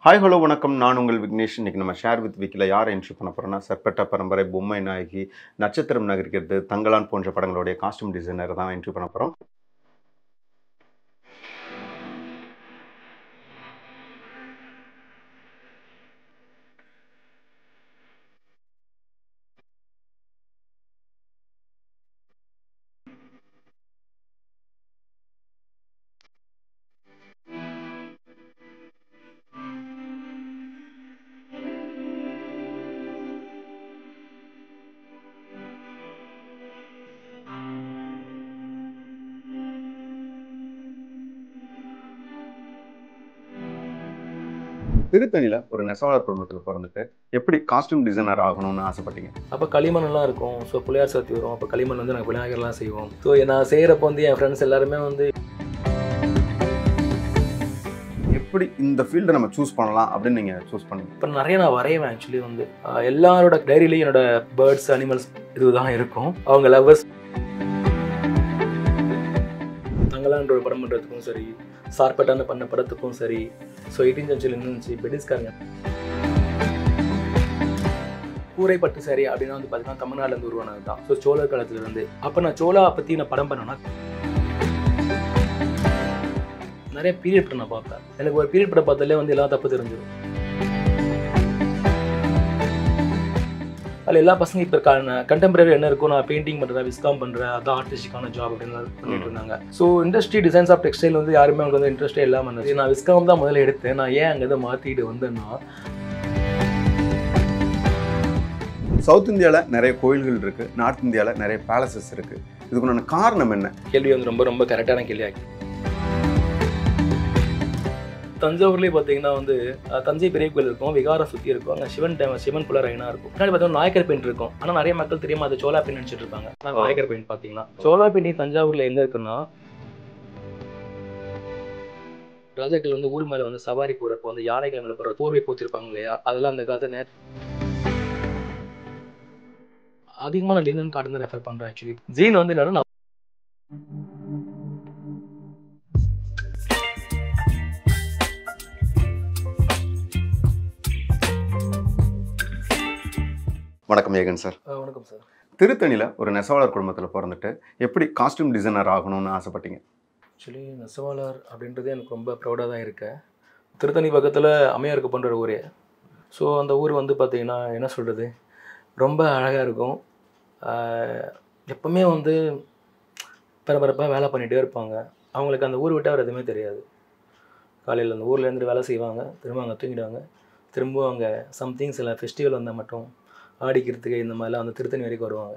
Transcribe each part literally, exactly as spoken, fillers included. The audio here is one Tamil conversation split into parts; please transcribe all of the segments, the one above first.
ஹாய் ஹலோ வணக்கம். நான் உங்கள் விக்னேஷ். இன்றைக்கி நம்ம ஷேர் வித் விக்கில் யாரை என்ட்ரி பண்ண போகிறோன்னா, சர்பெட்டா பரம்பரை, பொம்மை நாயகி, நட்சத்திரம் நகர்கிறது, தங்கலான் போன்ற படங்களுடைய காஸ்டியூம் டிசைனர் தான் என்ட்ரி பண்ண போகிறோம். திருத்தணியில் ஒரு நெசவாளர் குடும்பத்தில் பிறந்துட்டு எப்படி காஸ்டியூம் டிசைனர் ஆகணும்னு ஆசைப்பட்டீங்க? அப்போ களிமண்லாம் இருக்கும். ஸோ புளியார் சதுர்த்தி வரும். அப்போ களிமண் வந்து நாங்கள் விநாயகர்லாம் செய்வோம். ஸோ நான் செய்கிறப்போ வந்து என் ஃப்ரெண்ட்ஸ் எல்லாருமே வந்து எப்படி இந்த ஃபீல்டை நம்ம சூஸ் பண்ணலாம் அப்படின்னு நீங்கள் சூஸ் பண்ணீங்க? இப்போ நிறைய நான் வரைவேன். ஆக்சுவலி வந்து ஆஹ் எல்லாரோட டைரியிலையும் என்னோட பேர்ட்ஸ் அனிமல்ஸ் இதுதான் இருக்கும். அவங்க லவ்வர்ஸ் தங்கலான்ற ஒரு படம் பண்ணுறதுக்கும் சரி, சார்பட்டான பண்ண படத்துக்கும் சரி, ஸோ எயிட்டீன் சென்ச்சுரியில் இருந்துச்சு பிரிட்டிஷ்காரங்க கூரைப்பட்டு சரி அப்படின்னா வந்து பார்த்தீங்கன்னா தமிழ்நாட்டிலேருந்து உருவானது தான். ஸோ சோழர் காலத்துலேருந்து. அப்போ நான் சோழா பற்றி நான் படம் பண்ணேன்னா நிறைய பீரியட் படம் நான் பார்ப்பேன். எனக்கு ஒரு பீரியட் படம் பார்த்தாலே வந்து எல்லாம் தப்பு தெரிஞ்சிடும். அதில் எல்லா பசங்க இப்போ கண்டெம்பரரி என்ன இருக்கும், நான் பெயிண்டிங் பண்ணுறேன், விஸ்காம் பண்ணுறேன், அதான் ஆர்டிஸ்டிக்கான ஜாப் அப்படின்னு பண்ணிட்டு இருந்தாங்க. So industry designs of textile வந்து யாருமே அவங்க வந்து இன்ட்ரெஸ்டே இல்லாமல் இருந்துச்சு. நான் விஸ்காம் தான் முதல்ல எடுத்தேன். நான் ஏன் அங்கே இதை மாற்றிட்டு வந்தேன்னா, சவுத் இந்தியாவில் நிறைய கோயில்கள் இருக்குது, நார்த் இந்தியாவில் நிறைய பேலசஸ் இருக்குது. இதுக்குண்டான காரணம் என்ன? கேள்வி வந்து ரொம்ப ரொம்ப கரெக்டான கேள்வியாகி. தஞ்சாவூர்லேயே பார்த்தீங்கன்னா வந்து தஞ்சை பெரிய கோயில் இருக்கும், விகாரம் சுற்றி இருக்கும், அங்கே சிவன் டேம் சிவன் குள்ள ரைனா இருக்கும். முன்னாடி பார்த்தீங்கன்னா நாயக்கர் பெயிண்ட் இருக்கும். ஆனால் நிறைய மக்கள் தெரியாமல் அது சோழா பெயிண்ட் நினச்சிட்டு இருப்பாங்க. ஆனால் நாயக்கர் பெயிண்ட் பார்த்தீங்கன்னா சோழா பெயிண்ட் தஞ்சாவூரில் எங்கே இருக்குன்னா, ராஜாக்கள் வந்து ஊர் மேலே வந்து சவாரி போகிறப்போ வந்து யானைகள் மேலே போகிற போர்வை போத்திருப்பாங்க இல்லையா, அதெல்லாம் அந்த காலத்தை நேர அதிகமான லினன் கார்டு தான் ரெஃபர் பண்ணுறேன். ஆக்சுவலி ஜீன் வந்து என்னன்னா, வணக்கம் ஏகன் சார். வணக்கம் சார். திருத்தணியில் ஒரு நெசவாளர் குடும்பத்தில் பிறந்துட்டு எப்படி காஸ்டியூம் டிசைனர் ஆகணும்னு ஆசைப்பட்டீங்க? ஆக்சுவலி நெசவாளர் அப்படின்றது எனக்கு ரொம்ப ப்ரௌடாக தான் இருக்கேன். திருத்தணி பக்கத்தில் அம்மையாருக்கு பண்ணுற ஊரே. ஸோ அந்த ஊர் வந்து பார்த்திங்கன்னா என்ன சொல்கிறது, ரொம்ப அழகாக இருக்கும். எப்பவுமே வந்து பரபரப்பாக வேலை பண்ணிகிட்டே இருப்பாங்க. அவங்களுக்கு அந்த ஊர் விட்டால் வேறு எதுவுமே தெரியாது. காலையில் அந்த ஊரில் இருந்து வேலை செய்வாங்க, திரும்ப அங்கே தூங்கிடுவாங்க, திரும்ப அங்கே சம்திங் சில ஃபெஸ்டிவல் வந்தால் மட்டும் ஆடிக்கிறதுக்கு இந்த மாதிரிலாம் வந்து திருத்தணி வரைக்கும் வருவாங்க.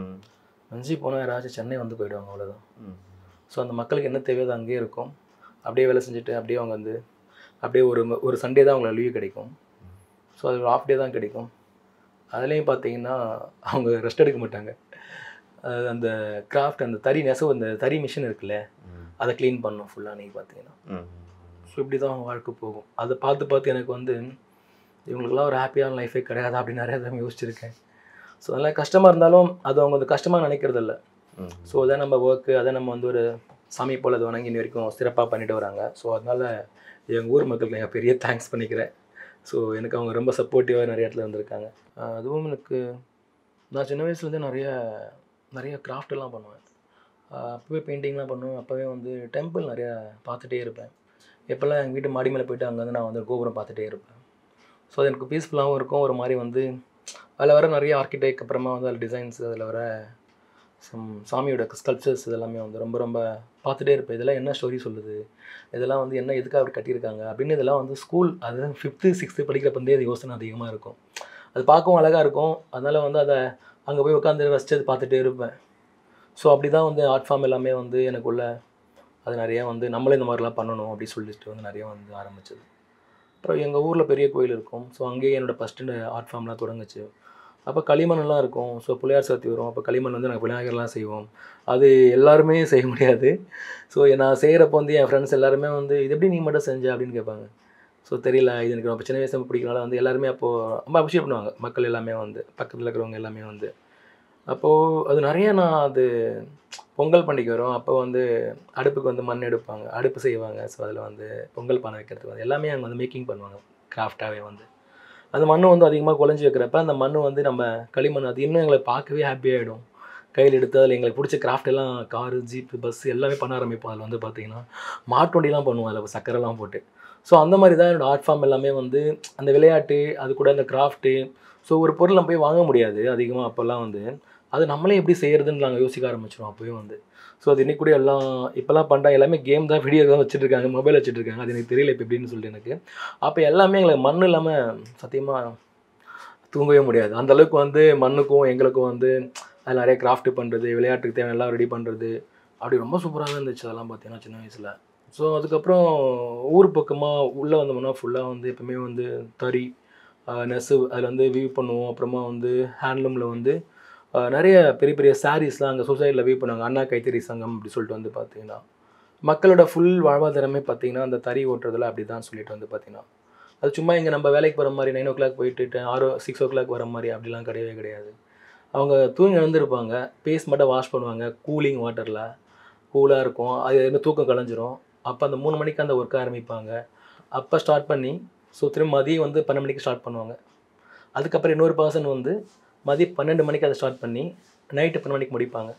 அஞ்சு போனால் யாராச்சும் சென்னை வந்து போயிடுவாங்க, அவ்வளோதான். ஸோ அந்த மக்களுக்கு என்ன தேவையோ அது அங்கேயே இருக்கும். அப்படியே வேலை செஞ்சுட்டு அப்படியே அவங்க வந்து அப்படியே ஒரு ஒரு சண்டே தான் அவங்களுக்கு லீவ் கிடைக்கும். ஸோ அது ஒரு ஆஃப் டே தான் கிடைக்கும். அதுலேயும் பார்த்தீங்கன்னா அவங்க ரெஸ்ட் எடுக்க மாட்டாங்க. அது அந்த கிராஃப்ட், அந்த தறி நெசவு, அந்த தறி மிஷின் இருக்குல்ல, அதை க்ளீன் பண்ணணும் ஃபுல்லாக நீங்கள் பார்த்தீங்கன்னா. ஸோ இப்படி தான் அவங்க வாழ்க்கை போகும். அதை பார்த்து பார்த்து எனக்கு வந்து இவங்களுக்குலாம் ஒரு ஹாப்பியான லைஃபே கிடையாது அப்படின்னு நிறையா தான் யோசிச்சிருக்கேன். ஸோ அதெல்லாம் கஷ்டமாக இருந்தாலும் அது அவங்க வந்து கஷ்டமாக நினைக்கிறது இல்லை. ஸோ அதை நம்ம ஒர்க்கு, அதை நம்ம வந்து ஒரு சாமி போல் அது வணங்கி இன்ன வரைக்கும் சிறப்பாக பண்ணிட்டு வராங்க. ஸோ அதனால் எங்கள் ஊர் மக்களுக்கு நான் பெரிய தேங்க்ஸ் பண்ணிக்கிறேன். ஸோ எனக்கு அவங்க ரொம்ப சப்போர்ட்டிவாக நிறைய இடத்துல இருந்திருக்காங்க. அதுவும் எனக்கு நான் சின்ன வயசுலேருந்தே நிறைய நிறைய கிராஃப்டெல்லாம் பண்ணுவேன். அப்போவே பெயிண்டிங்லாம் பண்ணுவேன். அப்போவே வந்து டெம்பிள் நிறையா பார்த்துட்டே இருப்பேன். எப்போல்லாம் எங்கள் வீட்டு மாடி மேலே போய்ட்டு அங்கே வந்து நான் வந்து கோபுரம் பார்த்துட்டே இருப்பேன். ஸோ அது எனக்கு பீஸ்ஃபுல்லாகவும் இருக்கும். ஒரு மாதிரி வந்து அதில் வர நிறைய ஆர்கிடெக்ட், அப்புறமா வந்து அதில் டிசைன்ஸ், அதில் வர சம் சாமியோட ஸ்கல்ப்சர்ஸ் இதெல்லாமே வந்து ரொம்ப ரொம்ப பார்த்துட்டே இருப்பேன். இதெல்லாம் என்ன ஸ்டோரி சொல்லுது, இதெல்லாம் வந்து என்ன எதுக்காக அப்படி கட்டியிருக்காங்க அப்படின்னு. இதெல்லாம் வந்து ஸ்கூல் அது ஃபிஃப்த்து சிக்ஸ்த்து படிக்கிறப்பந்தே அது யோசனை அதிகமாக இருக்கும். அது பார்க்கவும் அழகாக இருக்கும். அதனால் வந்து அதை அங்கே போய் உட்காந்து ரசித்து அது பார்த்துட்டே இருப்பேன். ஸோ அப்படி தான் வந்து ஆர்ட் ஃபார்ம் எல்லாமே வந்து எனக்குள்ள அது நிறையா வந்து நம்மளே இந்த மாதிரிலாம் பண்ணணும் அப்படின்னு சொல்லிட்டு வந்து நிறையா வந்து ஆரம்பிச்சது. அப்புறம் எங்கள் ஊரில் பெரிய கோயில் இருக்கும். ஸோ அங்கேயே என்னோடய ஃபஸ்ட்டு ஆர்ட் ஃபார்ம்லாம் தொடங்குச்சு. அப்போ களிமண்லாம் இருக்கும். ஸோ புளியார் சதுர்த்தி வரும். அப்போ களிமண் வந்து நாங்கள் விநாயகர்லாம் செய்வோம். அது எல்லாருமே செய்ய முடியாது. ஸோ நான் செய்கிறப்போ வந்து என் ஃப்ரெண்ட்ஸ் எல்லாருமே வந்து இது எப்படி நீ மட்டும் செஞ்ச அப்படின்னு கேட்பாங்க. ஸோ தெரியல, இது எனக்கு ரொம்ப சின்ன வயசு பிடிக்கிறனால வந்து எல்லாருமே அப்போது ரொம்ப அப்ரிஷியேட் பண்ணுவாங்க. மக்கள் எல்லாமே வந்து பக்கத்தில் இருக்கிறவங்க எல்லாமே வந்து. அப்போது அது நிறைய நான் அது பொங்கல் பண்டிகை வரும். அப்போ வந்து அடுப்புக்கு வந்து மண் எடுப்பாங்க, அடுப்பு செய்வாங்க. ஸோ அதில் வந்து பொங்கல் பானை வைக்கிறதுக்கு வந்து எல்லாமே அங்கே வந்து மேக்கிங் பண்ணுவாங்க. கிராஃப்டாகவே வந்து அந்த மண் வந்து அதிகமாக குழஞ்சி வைக்கிறப்ப அந்த மண் வந்து நம்ம களிமண் அது இன்னும் எங்களை பார்க்கவே ஹாப்பியாகிடும். கையில் எடுத்து அதில் எங்களுக்கு பிடிச்ச கிராஃப்ட் எல்லாம் காரு, ஜீப்பு, பஸ் எல்லாமே பண்ண ஆரம்பிப்போம். அதில் வந்து பார்த்தீங்கன்னா மாட்டு வண்டிலாம் பண்ணுவோம் அதில் சக்கரைலாம் போட்டு. ஸோ அந்த மாதிரி தான் என்னோடய ஆர்ட் ஃபார்ம் எல்லாமே வந்து அந்த விளையாட்டு அது கூட அந்த கிராஃப்ட்டு. ஸோ ஒரு பொருள் நம்ம போய் வாங்க முடியாது அதிகமாக அப்போல்லாம் வந்து அது நம்மளே எப்படி செய்கிறதுன்னு நாங்கள் யோசிக்க ஆரம்பிச்சிடும் அப்போயே வந்து. ஸோ அது இன்னைக்கு கூட எல்லாம் இப்போல்லாம் பண்ணுறாங்க எல்லாமே கேம் தான், வீடியோ தான் வச்சுட்ருக்காங்க, மொபைல் வச்சுட்ருக்காங்க. அது எனக்கு தெரியல இப்போ எப்படின்னு சொல்லிட்டு எனக்கு. அப்போ எல்லாமே எங்களுக்கு மண் இல்லாமல் சத்தியமாக தூங்கவே முடியாது. அந்தளவுக்கு வந்து மண்ணுக்கும் எங்களுக்கும் வந்து அதில் நிறைய கிராஃப்ட் பண்ணுறது, விளையாட்டுக்கு தேவையான எல்லாம் ரெடி பண்ணுறது அப்படி ரொம்ப சூப்பராக இருந்துச்சு அதெல்லாம் பார்த்தீங்கன்னா சின்ன வயசில். ஸோ அதுக்கப்புறம் ஊர் பக்கமாக உள்ளே வந்தோம்னா ஃபுல்லாக வந்து எப்பவுமே வந்து தறி, நெசவு அதில் வந்து வியூ பண்ணுவோம். அப்புறமா வந்து ஹேண்ட்லூமில் வந்து நிறைய பெரிய பெரிய சாரீஸ்லாம் அங்கே சொசைட்டியில் வியூ பண்ணுவாங்க. அண்ணா கைத்தறி சங்கம் அப்படி சொல்லிட்டு வந்து பார்த்தீங்கன்னா மக்களோட ஃபுல் வாழ்வாதாரமே பார்த்தீங்கன்னா அந்த தறி ஓட்டுறதுல அப்படி தான் சொல்லிட்டு வந்து பார்த்தீங்கன்னா அது சும்மா இங்கே நம்ம வேலைக்கு போகிற மாதிரி நைன் ஓ கிளாக் போயிட்டு ஆறு சிக்ஸ் ஓ கிளாக் வர மாதிரி அப்படிலாம் கிடையவே கிடையாது. அவங்க தூங்கி எழுந்திருப்பாங்க, பேஸ் மட்டும் வாஷ் பண்ணுவாங்க கூலிங் வாட்டரில், கூலாக இருக்கும். அது எதுவுமே தூக்கம் கலைஞ்சிரும். அப்போ அந்த மூணு மணிக்கு அந்த ஒர்க் ஆரம்பிப்பாங்க. அப்போ ஸ்டார்ட் பண்ணி ஸோ திரும்ப மதியம் வந்து பன்னெண்டு மணிக்கு ஸ்டார்ட் பண்ணுவாங்க. அதுக்கப்புறம் இன்னொரு பர்சன் வந்து மதியம் பன்னெண்டு மணிக்கு அதை ஸ்டார்ட் பண்ணி நைட்டு பன்னெண்டு மணிக்கு முடிப்பாங்க.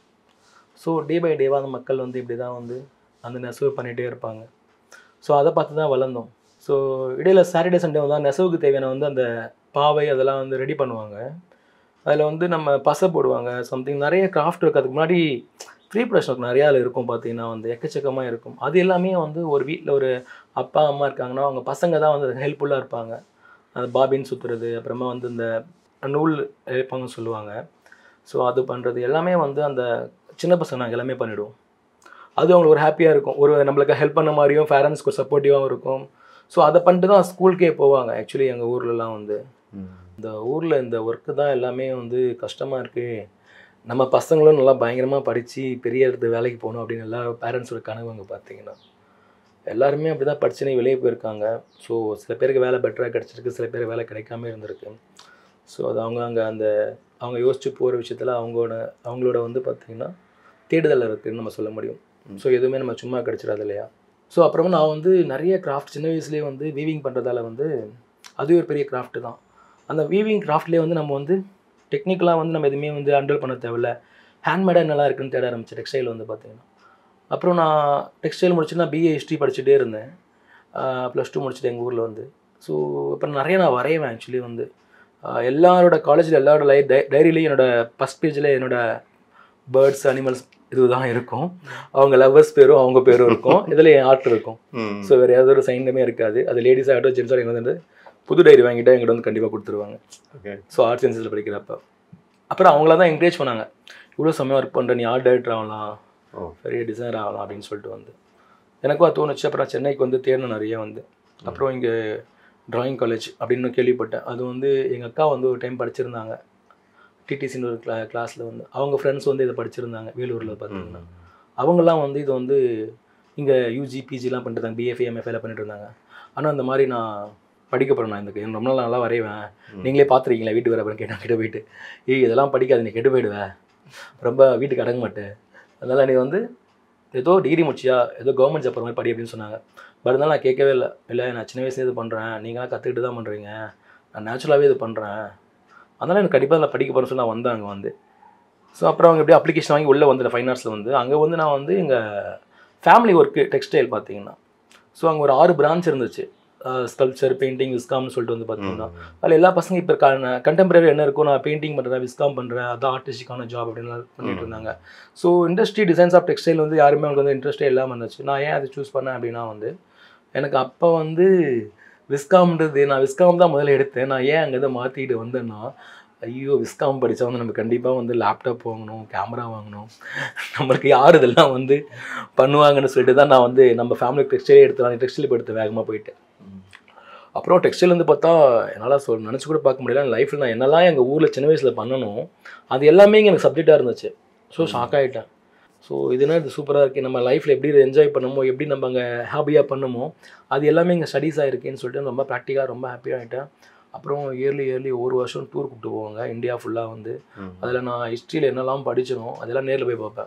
ஸோ டே பை டேவாக அந்த மக்கள் வந்து இப்படி தான் வந்து அந்த நெசவு பண்ணிகிட்டே இருப்பாங்க. ஸோ அதை பார்த்து தான் வளர்ந்தோம். ஸோ இடையில சாட்டர்டே சண்டே வந்து நெசவுக்கு தேவையான வந்து அந்த பாவை அதெல்லாம் வந்து ரெடி பண்ணுவாங்க. அதில் வந்து நம்ம பசை போடுவாங்க, சம்திங் நிறைய கிராஃப்ட் இருக்குது. அதுக்கு முன்னாடி ஃப்ரீ ப்ரொடக்ஷன் நிறையா இருக்கும் பார்த்தீங்கன்னா வந்து எக்கச்சக்கமாக இருக்கும். அது எல்லாமே வந்து ஒரு வீட்டில் ஒரு அப்பா அம்மா இருக்காங்கன்னா அவங்க பசங்க தான் வந்து ஹெல்ப்ஃபுல்லாக இருப்பாங்க. அந்த பாபின் சுற்றுறது, அப்புறமா வந்து இந்த நூல் இழைப்பாங்கன்னு சொல்லுவாங்க. ஸோ அது பண்ணுறது எல்லாமே வந்து அந்த சின்ன பசங்க நாங்கள் எல்லாமே பண்ணிவிடுவோம். அது அவங்களுக்கு ஒரு ஹாப்பியாக இருக்கும். ஒரு நம்மளுக்கு ஹெல்ப் பண்ண மாதிரியும் பேரண்ட்ஸ்க்கு ஒரு சப்போர்ட்டிவாகவும் இருக்கும். ஸோ அதை பண்ணிட்டு தான் ஸ்கூலுக்கே போவாங்க. ஆக்சுவலி எங்கள் ஊர்லலாம் வந்து இந்த ஊரில் இந்த ஒர்க்கு தான் எல்லாமே வந்து கஷ்டமாக இருக்குது, நம்ம பசங்களும் நல்லா பயங்கரமாக படித்து பெரிய இடத்து வேலைக்கு போகணும் அப்படின்னு எல்லா பேரண்ட்ஸோட கனவுங்க பார்த்தீங்கன்னா எல்லாருமே அப்படி தான் படிச்சுனே வெளியே போயிருக்காங்க. ஸோ சில பேருக்கு வேலை பெட்டராக கிடச்சிருக்கு, சில பேர் வேலை கிடைக்காம இருந்திருக்கு. ஸோ அது அவங்க அங்கே அந்த அவங்க யோசித்து போகிற விஷயத்தில் அவங்களோட அவங்களோட வந்து பார்த்திங்கன்னா தேடுதல் இருக்குதுன்னு நம்ம சொல்ல முடியும். ஸோ எதுவுமே நம்ம சும்மா கிடச்சிடாது இல்லையா. ஸோ அப்புறமா நான் வந்து நிறைய கிராஃப்ட் சின்ன வயசுலேயே வந்து வீவிங் பண்ணுறதால வந்து அதுவே ஒரு பெரிய கிராஃப்ட்டு தான். அந்த வீவிங் கிராஃப்ட்லேயே வந்து நம்ம வந்து டெக்னிக்கலாக வந்து நம்ம எதுவுமே வந்து ஹேண்டில் பண்ண தேவையில்ல, ஹேண்ட்மேடாக நல்லா இருக்குன்னு தேட ஆரம்பிச்சேன் டெக்ஸ்டைல் வந்து பார்த்திங்கன்னா. அப்புறம் நான் டெக்ஸ்டைல் முடிச்சுட்டு நான் பிஏ ஹிஸ்ட்ரி படிச்சுட்டே இருந்தேன். ப்ளஸ் டூ முடிச்சுட்டு எங்கள் ஊரில் வந்து. ஸோ இப்போ நிறைய நான் வரைவேன் ஆக்சுவலி வந்து எல்லாரோட காலேஜில் எல்லாரோட லை டை டைரியிலையும் என்னோடய ஃபஸ்ட் பேஜில் என்னோடய பேர்ட்ஸ் அனிமல்ஸ் இது தான் இருக்கும். அவங்க லவ்வர்ஸ் பேரும் அவங்க பேரும் இருக்கும், இதில் என் ஆர்ட் இருக்கும். ஸோ வேறு ஏதாவது ஒரு சைன்லுமே இருக்காது. அது லேடிஸாக ஆகட்டும் ஜென்ஸாக எங்கே வந்து புது டைரி வாங்கிட்டால் எங்கிட்ட வந்து கண்டிப்பாக கொடுத்துருவாங்க. ஓகே. ஸோ ஆர்ட் சயின்ஸில் படிக்கிறப்ப அப்புறம் அவங்கள தான் என்கரேஜ் பண்ணாங்க, இவ்வளோ செம்மையாக ஒர்க் பண்ணுற, நீ ஆர்ட் டைரக்டர் ஆகலாம், பெரிய டிசைனர் ஆகலாம் அப்படின்னு சொல்லிட்டு வந்து எனக்கும் அது தோணுச்சு. அப்புறம் சென்னைக்கு வந்து தேர்ணும் நிறைய வந்து அப்புறம் இங்கே ட்ராயிங் காலேஜ் அப்படின்னு கேள்விப்பட்டேன். அது வந்து எங்கள் அக்கா வந்து ஒரு டைம் படிச்சிருந்தாங்க டிடிசின்னு ஒரு கிளா கிளாஸில் வந்து அவங்க ஃப்ரெண்ட்ஸ் வந்து இதை படிச்சிருந்தாங்க வேலூரில் பார்த்தீங்கன்னா. அவங்களாம் வந்து இது வந்து இங்கே யூஜி பிஜிலாம் பண்ணிட்டு இருந்தாங்க, பிஎஃப்ஏ எம்எஃப்ஏல பண்ணிட்டு இருந்தாங்க. ஆனால் அந்த மாதிரி நான் படிக்க போகிறேன், நான் இந்த ரொம்ப நாள் நல்லா வரைவேன், நீங்களே பார்த்துருக்கீங்களா வீட்டுக்கு வர அப்புறம் கேட்டால் கிட்ட போயிட்டு ஏய் இதெல்லாம் படிக்காது நீ கெட்டு போயிடுவேன், ரொம்ப வீட்டுக்கு அடங்க மாட்டேன், அதனால் நீ வந்து ஏதோ டிகிரி முடிச்சியா ஏதோ கவர்மெண்ட் ஜாப் மாதிரி படி அப்படின்னு சொன்னாங்க. பட் இருந்தாலும் நான் கேட்கவே இல்லை. இல்லை நான் சின்ன வயசுலேயே இது பண்ணுறேன், நீங்களாம் கற்றுக்கிட்டு தான் பண்ணுறீங்க, நான் நேச்சுரலாகவே இது பண்ணுறேன், அதனால் எனக்கு கண்டிப்பாக நான் படிக்க போகிறேன்னு சொல்லி நான் வந்தேன் அங்கே வந்து. ஸோ அப்புறம் அவங்க எப்படியே அப்ளிகேஷன் வாங்கி உள்ளே வந்துட்டேன் ஃபைன் ஆர்ட்ஸில் வந்து. அங்கே வந்து நான் வந்து எங்கள் ஃபேமிலி ஒர்க்கு டெக்ஸ்டைல் பார்த்தீங்கன்னா. ஸோ அங்கே ஒரு ஆறு பிரான்ச் இருந்துச்சு, ஸ்கல்ப்சர், பெயிண்டிங், விஸ்காம்னு சொல்லிட்டு வந்து பார்த்தீங்கன்னா அதில் எல்லா பசங்க இப்போ கண்டெம்பரரி என்ன இருக்கும், நான் பெயிண்டிங் பண்ணுறேன், விஸ்காம் பண்ணுறேன், அதான் ஆர்டிஸ்டிக்கான ஜாப் அப்படின்னு பண்ணிட்டு இருந்தாங்க. So industry designs of textile வந்து யாருமே அவங்களுக்கு வந்து இன்ட்ரெஸ்ட்டே இல்லாமல் இருந்துச்சு. நான் ஏன் அதை சூஸ் பண்ணேன் அப்படின்னா வந்து எனக்கு அப்போ வந்து விஸ்காம்ன்றது நான் விஸ்காம் தான் முதல்ல எடுத்தேன். நான் ஏன் அங்கேருந்து மாற்றிக்கிட்டு வந்தேன்னா ஐயோ விஸ்காம் படித்தா வந்து நம்ம கண்டிப்பாக வந்து லேப்டாப் வாங்கணும், கேமரா வாங்கணும், நம்மளுக்கு யார் இதெல்லாம் வந்து பண்ணுவாங்கன்னு சொல்லிட்டு தான் நான் வந்து நம்ம ஃபேமிலிக்கு டெக்ஸ்டைலே எடுத்துலாம் டெக்ஸ்டைல் இப்போ எடுத்து வேகமாக போயிட்டேன். அப்புறம் டெக்ஸ்டைல் வந்து பார்த்தா என்னால் சொல் நினச்சி கூட பார்க்க முடியல. லைஃப்பில் நான் என்னெல்லாம் எங்கள் ஊரில் சின்ன வயசில் பண்ணணும் அது எல்லாமே இங்கே எனக்கு சப்ஜெக்டாக இருந்துச்சு. ஸோ ஷாக் ஆகிட்டேன். ஸோ இதுனா இது சூப்பராக இருக்குது, நம்ம லைஃப்பில் எப்படி என்ஜாய் பண்ணமோ எப்படி நம்ம அங்கே ஹாப்பியாக பண்ணமோ அது எல்லாமே இங்கே ஸ்டடீஸாக இருக்குன்னு சொல்லிட்டு ரொம்ப ப்ராக்டிக்கலாக ரொம்ப ஹாப்பியாக ஆகிட்டேன். அப்புறம் இயர்லி இயர்லி ஒரு வருஷம் டூர் கூப்பிட்டு போவாங்க இந்தியா ஃபுல்லாக வந்து. அதில் நான் ஹிஸ்ட்ரியில் என்னெல்லாம் படிச்சனோ அதெல்லாம் நேரில் போய் பார்ப்பேன்.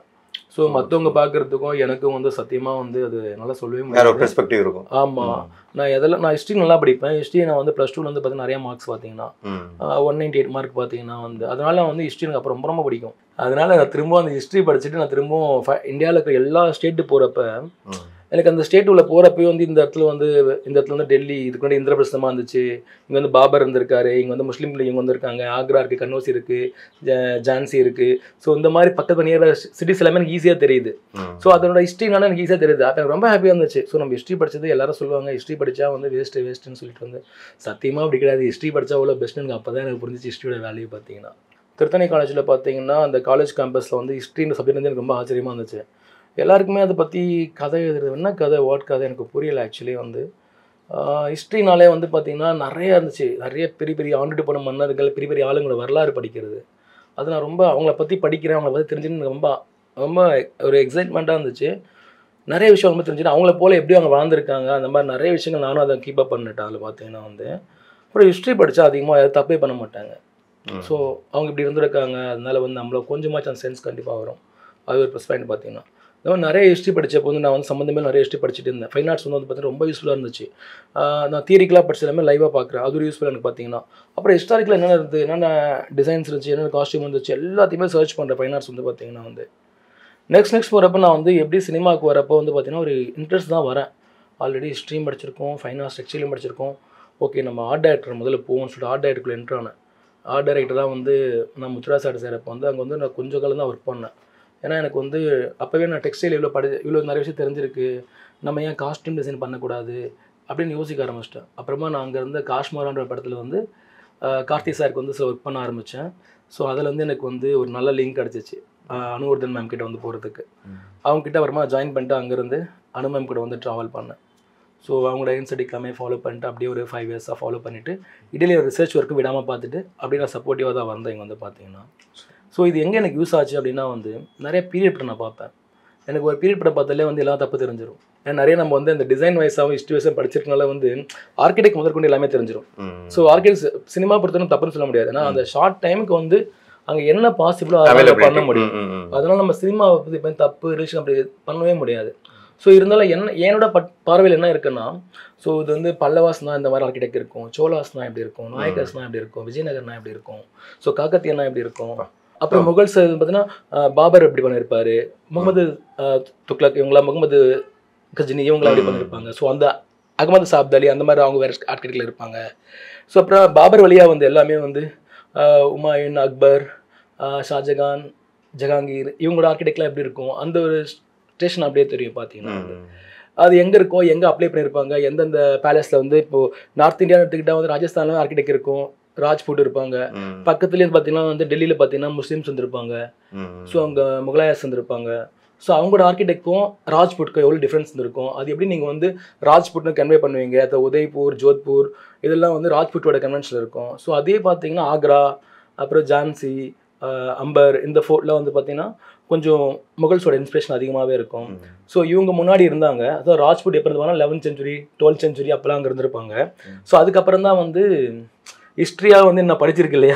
ஸோ மற்றவங்க பார்க்குறதுக்கும் எனக்கும் வந்து சத்தியமாக வந்து அது நல்லா சொல்லவே வேற ஒரு முடியாது. பெர்ஸ்பெக்டிவ் இருக்கும். ஆமாம், நான் எதெல்லாம் நான் ஹிஸ்ட்ரி நல்லா படிப்பேன். ஹிஸ்ட்ரி நான் வந்து ப்ளஸ் டூவில் வந்து பார்த்தீங்கன்னா நிறைய மார்க்ஸ் பார்த்தீங்கன்னா ம். ஒன் நைன்டி எயிட் மார்க் பார்த்தீங்கன்னா வந்து அதனால வந்து ஹிஸ்ட்ரி எனக்கு அப்புறம் ரொம்ப ரொம்ப பிடிக்கும். அதனால நான் திரும்ப அந்த ஹிஸ்ட்ரி படிச்சுட்டு நான் திரும்பவும் ஃப இந்தியாவில் இருக்கிற எல்லா ஸ்டேட்டு போகிறப்ப ம். எனக்கு அந்த ஸ்டேட் உள்ள போகிறப்பவே வந்து இந்த இடத்துல வந்து இந்த இடத்துல வந்து டெல்லி இதுக்கு முன்னாடி இந்திரபிரஸ்தமாக இருந்துச்சு, இங்கே வந்து பாபர் இருந்திருக்காரு, இங்கே வந்து முஸ்லீம் இவங்க வந்திருக்காங்க, ஆக்ரா இருக்குது, கன்னோசி இருக்குது, ஜ ஜான்சி இருக்குது. ஸோ இந்த மாதிரி பக்கத்து நியர் சிட்டிஸ் எல்லாமே எனக்கு ஈஸியாக தெரியுது. ம். ஸோ அதனோட ஹிஸ்ட்ரினால எனக்கு ஈஸியாக தெரியுது. அப்போ எனக்கு ரொம்ப ஹாப்பியாக இருந்துச்சு. ஸோ நம்ம ஹிஸ்ட்ரி படிச்சது எல்லாரும் சொல்லுவாங்க ஹிஸ்ட்ரி படித்தா வந்து வேஸ்ட்டு வேஸ்ட்டுன்னு சொல்லிட்டு வந்து சத்தியமாக அப்படி கிடையாது. ஹிஸ்ட்ரி படித்தா அவ்வளோ பெஸ்ட்டுன்னு எனக்கு அப்போ தான் எனக்கு புரிஞ்சிச்சு ஹிஸ்ட்ரியோட வேல்யூ பார்த்தீங்கன்னா. திருத்தணி காலேஜில் பார்த்தீங்கன்னா அந்த காலேஜ் கேம்பஸில் வந்து ஹிஸ்ட்ரின்ற சப்ஜெக்ட் வந்து எனக்கு ரொம்ப ஆச்சரியமாக இருந்துச்சு. எல்லாருக்குமே அதை பற்றி கதை எழுதுறது என்ன கதை வாட் கதை எனக்கு புரியலை. ஆக்சுவலி வந்து ஹிஸ்ட்ரினாலே வந்து பார்த்திங்கன்னா நிறைய இருந்துச்சு. நிறைய பெரிய பெரிய ஆண்டுட்டு போன மன்னர்கள், பெரிய பெரிய ஆளுங்களோட வரலாறு படிக்கிறது. அது நான் ரொம்ப அவங்கள பற்றி படிக்கிறேன், அவங்கள பற்றி தெரிஞ்சுன்னு ரொம்ப ரொம்ப ஒரு எக்ஸைட்மெண்ட்டாக இருந்துச்சு. நிறைய விஷயம் ரொம்ப தெரிஞ்சுட்டு அவங்கள போல் எப்படி அவங்க வாழ்ந்துருக்காங்க அந்த மாதிரி நிறைய விஷயங்கள் நானும் அதை கீப் அப் பண்ணிட்டேன். அதில் பார்த்தீங்கன்னா வந்து அப்புறம் ஹிஸ்ட்ரி படித்தா அதிகமாக யாரும் தப்பே பண்ண மாட்டாங்க. ஸோ அவங்க இப்படி இருந்திருக்காங்க, அதனால வந்து நம்மள கொஞ்சமாச்சும் அந்த சென்ஸ் கண்டிப்பாக வரும். அது ஒரு ப்ளஸ் பாயிண்ட் பார்த்தீங்கன்னா. இந்த மாதிரி நிறைய ஹிஸ்ட்ரி படித்தப்போ வந்து நான் வந்து சம்மந்தமே நிறைய ஹிஸ்ட்ரி படிச்சுட்டு இருந்தேன். ஃபைன் ஆர்ட்ஸ் வந்து வந்து பார்த்தீங்கன்னா ரொம்ப யூஸ்ஃபுல்லாக இருந்துச்சு. நான் தியரிக்கலாக படிச்ச எல்லாமே லைவாக பார்க்குறேன், அது ஒரு யூஸ்ஃபுல்லாக எனக்கு பார்த்தீங்கன்னா. அப்புறம் ஹிஸ்டாரிக்கில் என்னென்ன இருந்தது, என்னென்ன டிசைன்ஸ் இருந்துச்சு, என்னென்ன காஸ்ட்யூம் இருந்துச்சு, எல்லாத்தையுமே சர்ச் பண்ணுறேன் ஃபைன் ஆர்ட்ஸ் வந்து பார்த்தீங்கன்னா வந்து. நெக்ஸ்ட் நெக்ஸ்ட் போகிறப்ப நான் வந்து எப்படி சினிமாவுக்கு வரப்போ வந்து பார்த்தீங்கன்னா ஒரு இன்ட்ரெஸ்ட் தான் வரேன். ஆல்ரெடி ஹிஸ்ட்ரியும் படிச்சிருக்கோம், ஃபைன் ஆர்ட்ஸ் டெக்ஸ்டைலும் படிச்சிருக்கோம். ஓகே நம்ம ஆர்ட் டைரக்டர் முதல்ல போவோம்னு சொல்லிட்டு ஆர்ட் டைரக்டருக்குள்ள என்ட்ரு ஆனேன். ஆர்ட் டைரக்டர் தான் வந்து நான் முத்துரா சார் சேரப்போ வந்து அங்கே வந்து நான் கொஞ்சம் காலம் தான் ஒர்க் பண்ணேன். ஏன்னா எனக்கு வந்து அப்போவே நான் டெக்ஸ்டைல் இவ்வளோ படி இவ்வளோ நிறைய விஷயம் தெரிஞ்சிருக்கு, நம்ம ஏன் காஸ்ட்யூம் டிசைன் பண்ணக்கூடாது அப்படின்னு யோசிக்க ஆரம்பிச்சிட்டேன். அப்புறமா நான் அங்கே இருந்த காஷ்மோரான்ற படத்தில் வந்து கார்த்தி சாருக்கு வந்து ஒர்க் பண்ண ஆரம்பித்தேன். ஸோ அதில் வந்து எனக்கு வந்து ஒரு நல்ல லிங்க் கிடச்சிச்சு அனுவர்தன் மேம் கிட்ட வந்து போகிறதுக்கு. அவங்ககிட்ட அப்புறமா ஜாயின் பண்ணிட்டு அங்கேருந்து அனு மேம் கூட வந்து ட்ராவல் பண்ணேன். ஸோ அவங்களோட இன்ஸ்டிக் எல்லாமே ஃபாலோ பண்ணிட்டு அப்படியே ஒரு ஃபைவ் இயர்ஸாக ஃபாலோ பண்ணிவிட்டு இடையில ரிசர்ச் ஒர்க்கு விடாமல் பார்த்துட்டு அப்படியே நான் சப்போர்ட்டிவாக தான் வந்தேன் இங்கே வந்து பார்த்தீங்கன்னா. ஸோ இது எங்கே எனக்கு யூஸ் ஆச்சு அப்படின்னா வந்து நிறைய பீரியட் படம் நான் பார்ப்பேன். எனக்கு ஒரு பீரியட் படம் பார்த்தாலே வந்து எல்லாம் தப்பு தெரிஞ்சிடும். ஏன்னா நிறைய நம்ம வந்து இந்த டிசைன் வைஸாகவும் ஹிஸ்ட்ரி வைஸாக படிச்சிருக்கனால வந்து ஆர்கிடெக்ட் முதற்கொண்டு எல்லாமே தெரிஞ்சிடும். ஸோ ஆர்கிடெக்ட் சினிமா பொறுத்தவரைக்கும் தப்புன்னு சொல்ல முடியாது. ஏன்னா அந்த ஷார்ட் டைமுக்கு வந்து அங்கே என்ன பாசிபிளோ அதை பண்ண முடியும். அதனால நம்ம சினிமாவை பற்றி இப்போ தப்பு ரிலேஷன் அப்படி பண்ணவே முடியாது. ஸோ இருந்தாலும் என்ன என்னோட பட் பார்வையில் என்ன இருக்குன்னா, ஸோ இது வந்து பல்லவாஸ்னா இந்த மாதிரி ஆர்கிடெக்ட் இருக்கும், சோலாஸ்னா எப்படி இருக்கும், நாயக்கர்ஸ்னா எப்படி இருக்கும், விஜயநகர்னா எப்படி இருக்கும், ஸோ காக்கத்தியனா எப்படி இருக்கும், அப்புறம் முகல்ஸ் பார்த்தீங்கன்னா பாபர் எப்படி பண்ணியிருப்பாரு, முகமது துக்ளக் இவங்களாம், முகமது கஜினி இவங்களாம் எப்படி பண்ணியிருப்பாங்க. ஸோ அந்த அகமது சாப்தாலி அந்த மாதிரி அவங்க வேறு ஆர்கிடெக்டில் இருப்பாங்க. ஸோ அப்புறம் பாபர் வழியாக வந்து எல்லாமே வந்து உமாயூன், அக்பர், ஷாஜகான், ஜஹாங்கீர் இவங்களோட ஆர்கிடெக்ட்லாம் எப்படி இருக்கும் அந்த ஒரு ஸ்டேஷன் அப்படியே தெரியும் பார்த்தீங்கன்னா. அது எங்கே இருக்கும், எங்கே அப்ளை பண்ணியிருப்பாங்க, எந்தெந்த பேலஸில் வந்து இப்போது நார்த் இந்தியான்னு எடுத்துக்கிட்டால் வந்து ராஜஸ்தானில் ஆர்கிடெக்ட் இருக்கும், ராஜ்பூட் இருப்பாங்க. பக்கத்துலேருந்து பார்த்தீங்கன்னா வந்து டெல்லியில் பார்த்தீங்கன்னா முஸ்லீம்ஸ் வந்துருப்பாங்க. ஸோ அவங்க முகலாயர்ஸ் வந்துருப்பாங்க. ஸோ அவங்களோட ஆர்கிடெக்டும் ராஜ்பூட்க்கும் எவ்வளோ டிஃப்ரென்ஸ் இருக்கும், அது எப்படி நீங்கள் வந்து ராஜ்பூட்னு கன்வே பண்ணுவீங்க. அது உதய்பூர், ஜோத்பூர் இதெல்லாம் வந்து ராஜ்பூட்டோட கன்வென்ஷன் இருக்கும். ஸோ அதே பார்த்தீங்கன்னா ஆக்ரா, அப்புறம் ஜான்சி, அம்பர் இந்த ஃபோர்ட்லாம் வந்து பார்த்தீங்கன்னா கொஞ்சம் முகல்ஸோட இன்ஸ்பிரேஷன் அதிகமாகவே இருக்கும். ஸோ இவங்க முன்னாடி இருந்தாங்க. அதாவது ராஜ்பூட் எப்போ இருந்தாங்கன்னா லெவன்த் சென்ச்சுரி டுவெல்த் சென்ச்சுரி அப்போலாம் அங்கே இருந்திருப்பாங்க. ஸோ அதுக்கப்புறம் தான் வந்து ஹிஸ்ட்ரியாக வந்து நான் படிச்சிருக்கு இல்லையா,